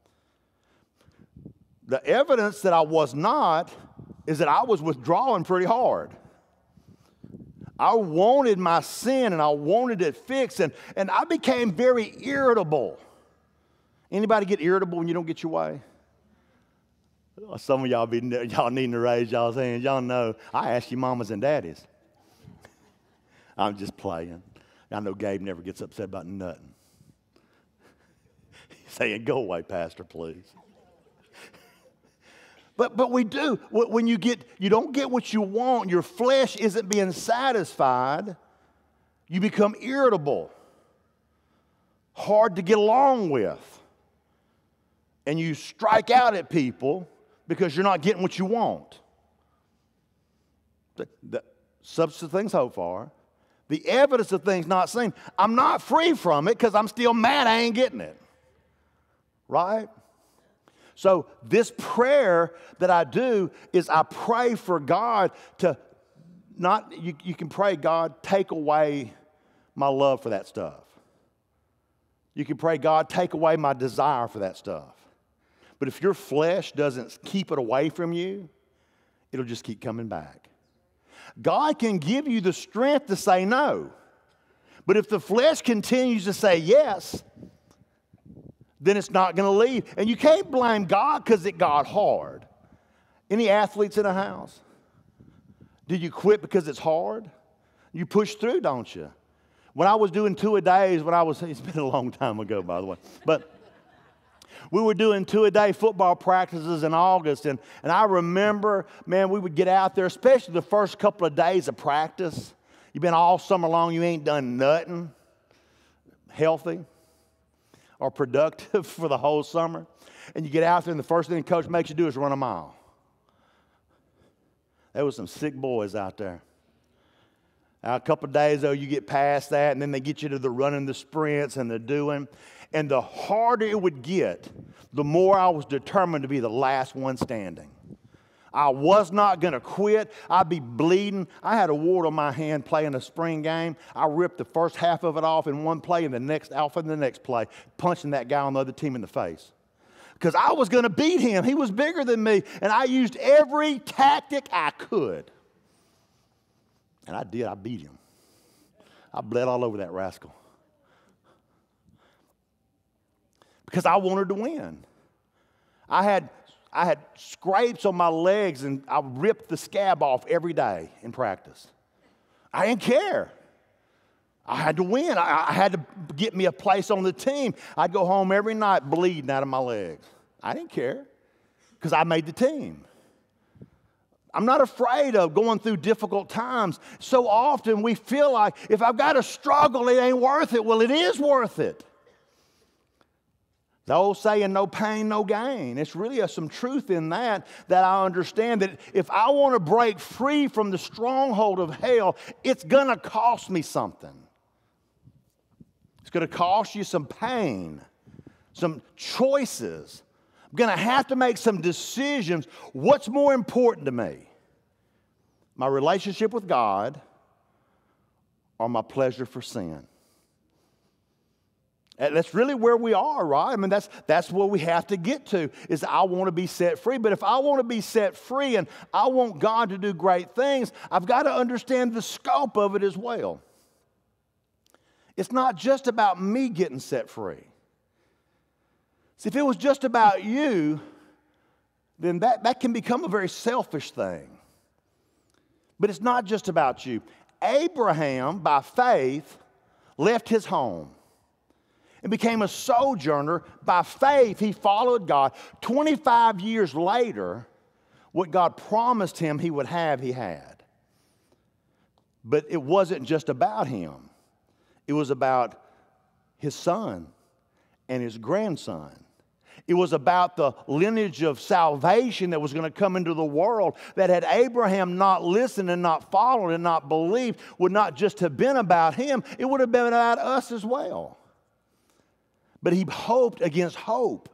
The evidence that I was not is that I was withdrawing pretty hard. I wanted my sin and I wanted it fixed, and, and I became very irritable. Anybody get irritable when you don't get your way? Some of y'all be y'all needing to raise y'all's hands. Y'all know I ask you mamas and daddies. I'm just playing. I know Gabe never gets upset about nothing. He's saying, "Go away, Pastor, please." But, but we do. When you get, you don't get what you want, your flesh isn't being satisfied, you become irritable, hard to get along with, and you strike out at people because you're not getting what you want. The, the substance of things hoped for, the evidence of things not seen. I'm not free from it because I'm still mad I ain't getting it, right? So this prayer that I do is I pray for God to not, you, you can pray, God, take away my love for that stuff. You can pray, God, take away my desire for that stuff. But if your flesh doesn't keep it away from you, it'll just keep coming back. God can give you the strength to say no. But if the flesh continues to say yes, then it's not going to leave. And you can't blame God because it got hard. Any athletes in the house? Did you quit because it's hard? You push through, don't you? When I was doing two-a-days, when I was, it's been a long time ago, by the way, but We were doing two-a-day football practices in August, and, and I remember, man, we would get out there, especially the first couple of days of practice. You've been all summer long, you ain't done nothing healthy or productive for the whole summer. And you get out there, and the first thing the coach makes you do is run a mile. There was some sick boys out there. Now, a couple of days, though, you get past that, and then they get you to the running the sprints and the doing. And the harder it would get, the more I was determined to be the last one standing. I was not going to quit. I'd be bleeding. I had a wart on my hand playing a spring game. I ripped the first half of it off in one play and the next off in the next play, punching that guy on the other team in the face. Because I was going to beat him. He was bigger than me, and I used every tactic I could. And I did. I beat him. I bled all over that rascal. Because I wanted to win. I had, I had scrapes on my legs, and I ripped the scab off every day in practice. I didn't care. I had to win. I, I had to get me a place on the team. I'd go home every night bleeding out of my legs. I didn't care because I made the team. I'm not afraid of going through difficult times. So often we feel like if I've got to struggle, it ain't worth it. Well, it is worth it. The old saying, no pain, no gain. It's really a, some truth in that, that I understand that if I want to break free from the stronghold of hell, it's going to cost me something. It's going to cost you some pain, some choices. I'm going to have to make some decisions. What's more important to me? My relationship with God or my pleasure for sin? And that's really where we are, right? I mean, that's, that's where we have to get to, is I want to be set free. But if I want to be set free and I want God to do great things, I've got to understand the scope of it as well. It's not just about me getting set free. See, if it was just about you, then that, that can become a very selfish thing. But it's not just about you. Abraham, by faith, left his home and became a sojourner. By faith, he followed God. twenty-five years later, what God promised him he would have, he had. But it wasn't just about him. It was about his son and his grandson. It was about the lineage of salvation that was going to come into the world, that had Abraham not listened and not followed and not believed, would not just have been about him, it would have been about us as well. But he hoped against hope.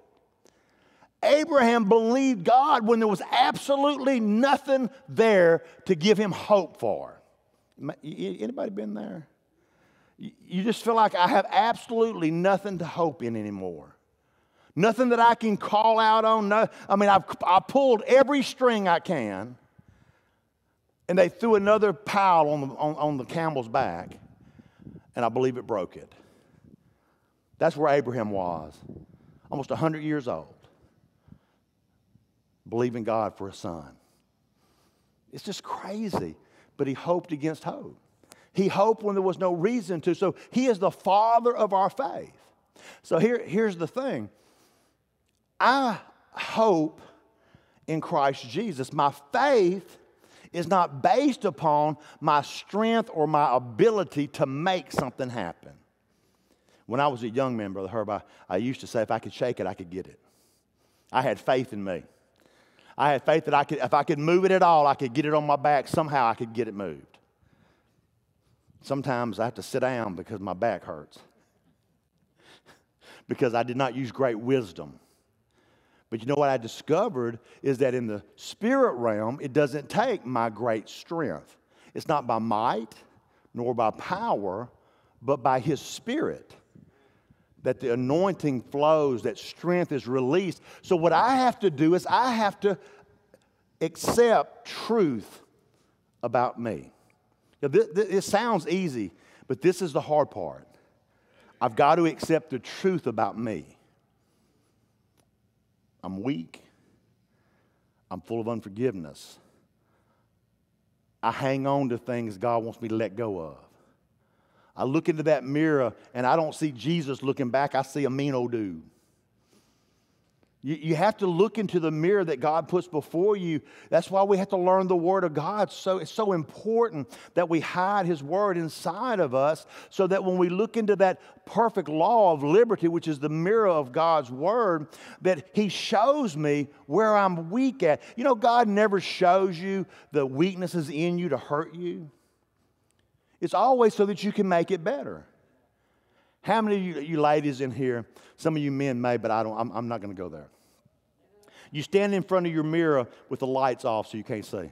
Abraham believed God when there was absolutely nothing there to give him hope for. Anybody been there? You just feel like I have absolutely nothing to hope in anymore. Nothing that I can call out on. No, I mean, I've I pulled every string I can, and they threw another pile on the, on, on the camel's back, and I believe it broke it. That's where Abraham was, almost one hundred years old, believing God for a son. It's just crazy, but he hoped against hope. He hoped when there was no reason to. So he is the father of our faith. So here, here's the thing. I hope in Christ Jesus. My faith is not based upon my strength or my ability to make something happen. When I was a young man, Brother Herb, I, I used to say if I could shake it, I could get it. I had faith in me. I had faith that I could, if I could move it at all, I could get it on my back. Somehow I could get it moved. Sometimes I have to sit down because my back hurts. Because I did not use great wisdom. But you know what I discovered is that in the spirit realm, it doesn't take my great strength. It's not by might nor by power, but by His Spirit that the anointing flows, that strength is released. So what I have to do is I have to accept truth about me. Now, this, this, it sounds easy, but this is the hard part. I've got to accept the truth about me. I'm weak. I'm full of unforgiveness. I hang on to things God wants me to let go of. I look into that mirror and I don't see Jesus looking back. I see a mean old dude. You, you have to look into the mirror that God puts before you. That's why we have to learn the Word of God. So it's so important that we hide His Word inside of us so that when we look into that perfect law of liberty, which is the mirror of God's Word, that He shows me where I'm weak at. You know, God never shows you the weaknesses in you to hurt you. It's always so that you can make it better. How many of you, you ladies in here, some of you men may, but I don't, I'm, I'm not going to go there. You stand in front of your mirror with the lights off so you can't see.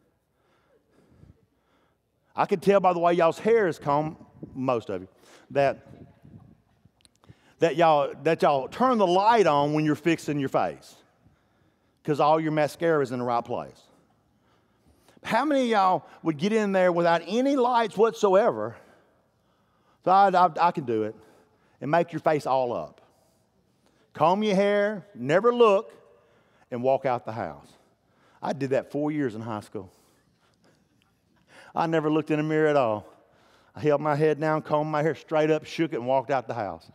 I can tell by the way y'all's hair is combed, most of you, that, that, y'all, that y'all turn the light on when you're fixing your face because all your mascara is in the right place. How many of y'all would get in there without any lights whatsoever? So I, I, I can do it. And make your face all up. Comb your hair, never look, and walk out the house. I did that four years in high school. I never looked in the mirror at all. I held my head down, combed my hair straight up, shook it, and walked out the house.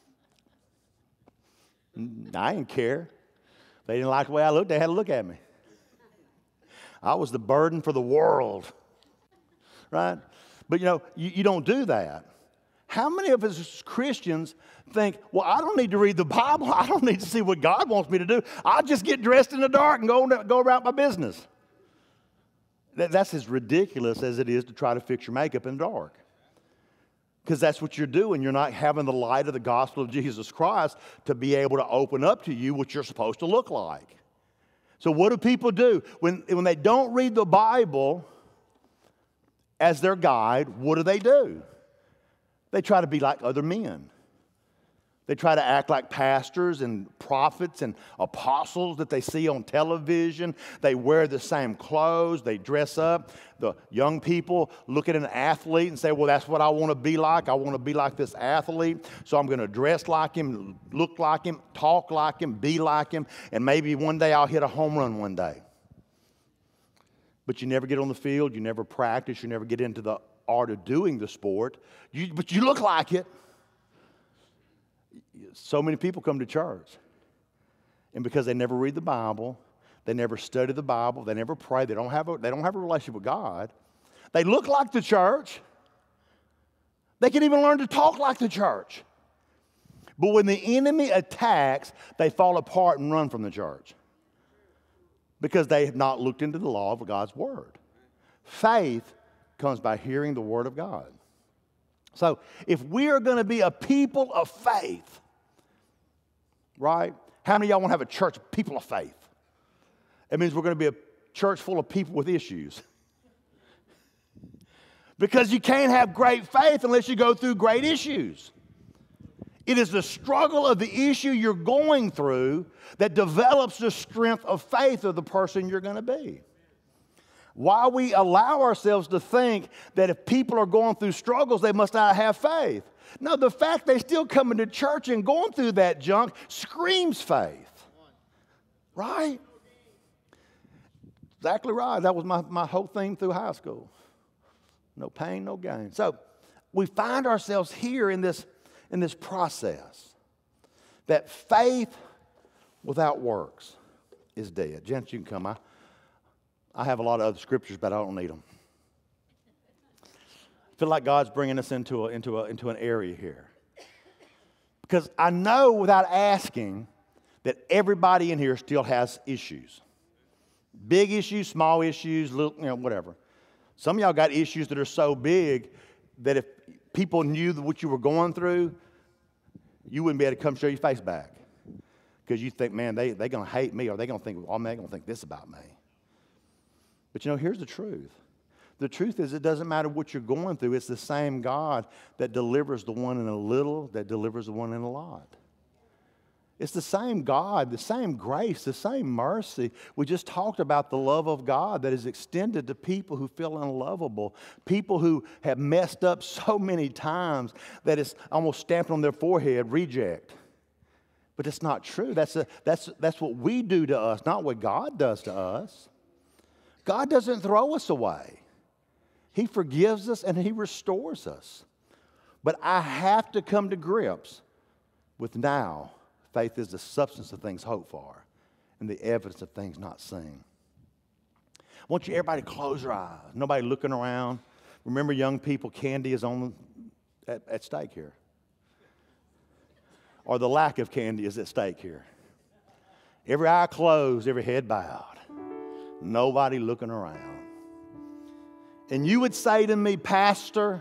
I didn't care. If they didn't like the way I looked, they had to look at me. I was the burden for the world. Right? But you know, you, you don't do that. How many of us as Christians think, well, I don't need to read the Bible. I don't need to see what God wants me to do. I'll just get dressed in the dark and go, go about my business. That, that's as ridiculous as it is to try to fix your makeup in the dark. Because that's what you're doing. You're not having the light of the gospel of Jesus Christ to be able to open up to you what you're supposed to look like. So what do people do? When, when they don't read the Bible as their guide, what do they do? They try to be like other men. They try to act like pastors and prophets and apostles that they see on television. They wear the same clothes. They dress up. The young people look at an athlete and say, well, that's what I want to be like. I want to be like this athlete. So I'm going to dress like him, look like him, talk like him, be like him, and maybe one day I'll hit a home run one day. But you never get on the field. You never practice. You never get into the art of doing the sport, you, but you look like it. So many people come to church, and because they never read the Bible, they never study the Bible, they never pray, they don't have a, they don't have a relationship with God, they look like the church, they can even learn to talk like the church. But when the enemy attacks, they fall apart and run from the church because they have not looked into the law of God's Word. Faith comes by hearing the Word of God. So if we are going to be a people of faith, right? How many of y'all want to have a church of people of faith? It means we're going to be a church full of people with issues. Because you can't have great faith unless you go through great issues. It is the struggle of the issue you're going through that develops the strength of faith of the person you're going to be. Why we allow ourselves to think that if people are going through struggles, they must not have faith. No, the fact they still coming to church and going through that junk screams faith. Right? Exactly right. That was my, my whole theme through high school. No pain, no gain. So we find ourselves here in this, in this process that faith without works is dead. Gents, you can come. I, I have a lot of other scriptures, but I don't need them. I feel like God's bringing us into, a, into, a, into an area here. Because I know without asking that everybody in here still has issues. Big issues, small issues, little, you know, whatever. Some of y'all got issues that are so big that if people knew what you were going through, you wouldn't be able to come show your face back. Because you think, man, they, they're going to hate me, or they're going to think, oh, man, they're going to think this about me. But you know, here's the truth. The truth is it doesn't matter what you're going through. It's the same God that delivers the one in a little, that delivers the one in a lot. It's the same God, the same grace, the same mercy. We just talked about the love of God that is extended to people who feel unlovable, people who have messed up so many times that it's almost stamped on their forehead, reject. But it's not true. That's, a, that's, that's what we do to us, not what God does to us. God doesn't throw us away. He forgives us and He restores us. But I have to come to grips with now Faith is the substance of things hoped for and the evidence of things not seen. I want you, everybody, to close your eyes. Nobody looking around. Remember, young people, candy is on at, at stake here. Or the lack of candy is at stake here. Every eye closed, every head bowed. Nobody looking around. And you would say to me, Pastor,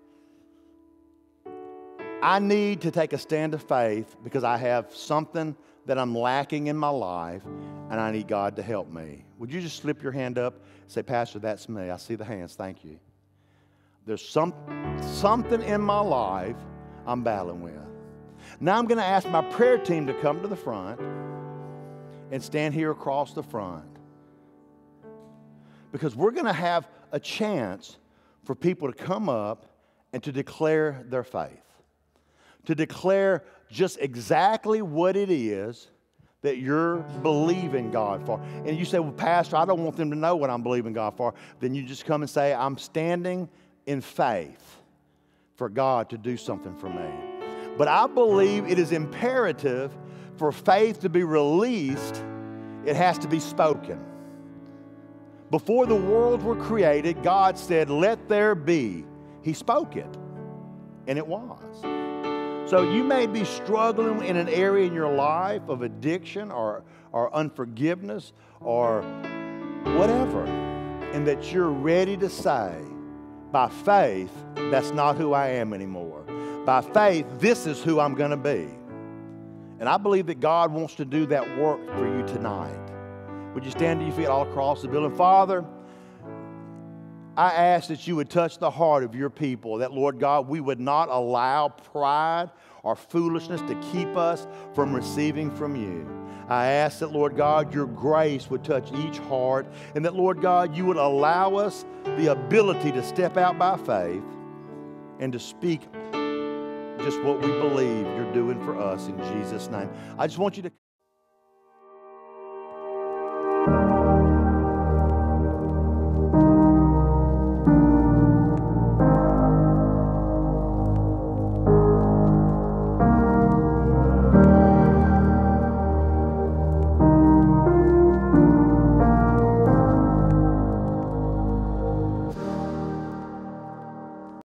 I need to take a stand of faith because I have something that I'm lacking in my life and I need God to help me. Would you just slip your hand up and say, Pastor, that's me. I see the hands. Thank you. There's some, something in my life I'm battling with. Now I'm going to ask my prayer team to come to the front and stand here across the front. Because we're going to have a chance for people to come up and to declare their faith. To declare just exactly what it is that you're believing God for. And you say, well, Pastor, I don't want them to know what I'm believing God for. Then you just come and say, I'm standing in faith for God to do something for me. But I believe it is imperative for faith to be released, it has to be spoken. Before the world were created, God said, let there be. He spoke it, and it was. So you may be struggling in an area in your life of addiction or, or unforgiveness or whatever, and that you're ready to say, by faith, that's not who I am anymore. By faith, this is who I'm going to be. And I believe that God wants to do that work for you tonight. Would you stand to your feet all across the building? Father, I ask that you would touch the heart of your people, that, Lord God, we would not allow pride or foolishness to keep us from receiving from you. I ask that, Lord God, your grace would touch each heart, and that, Lord God, you would allow us the ability to step out by faith and to speak just what we believe you're doing for us in Jesus' name. I just want you to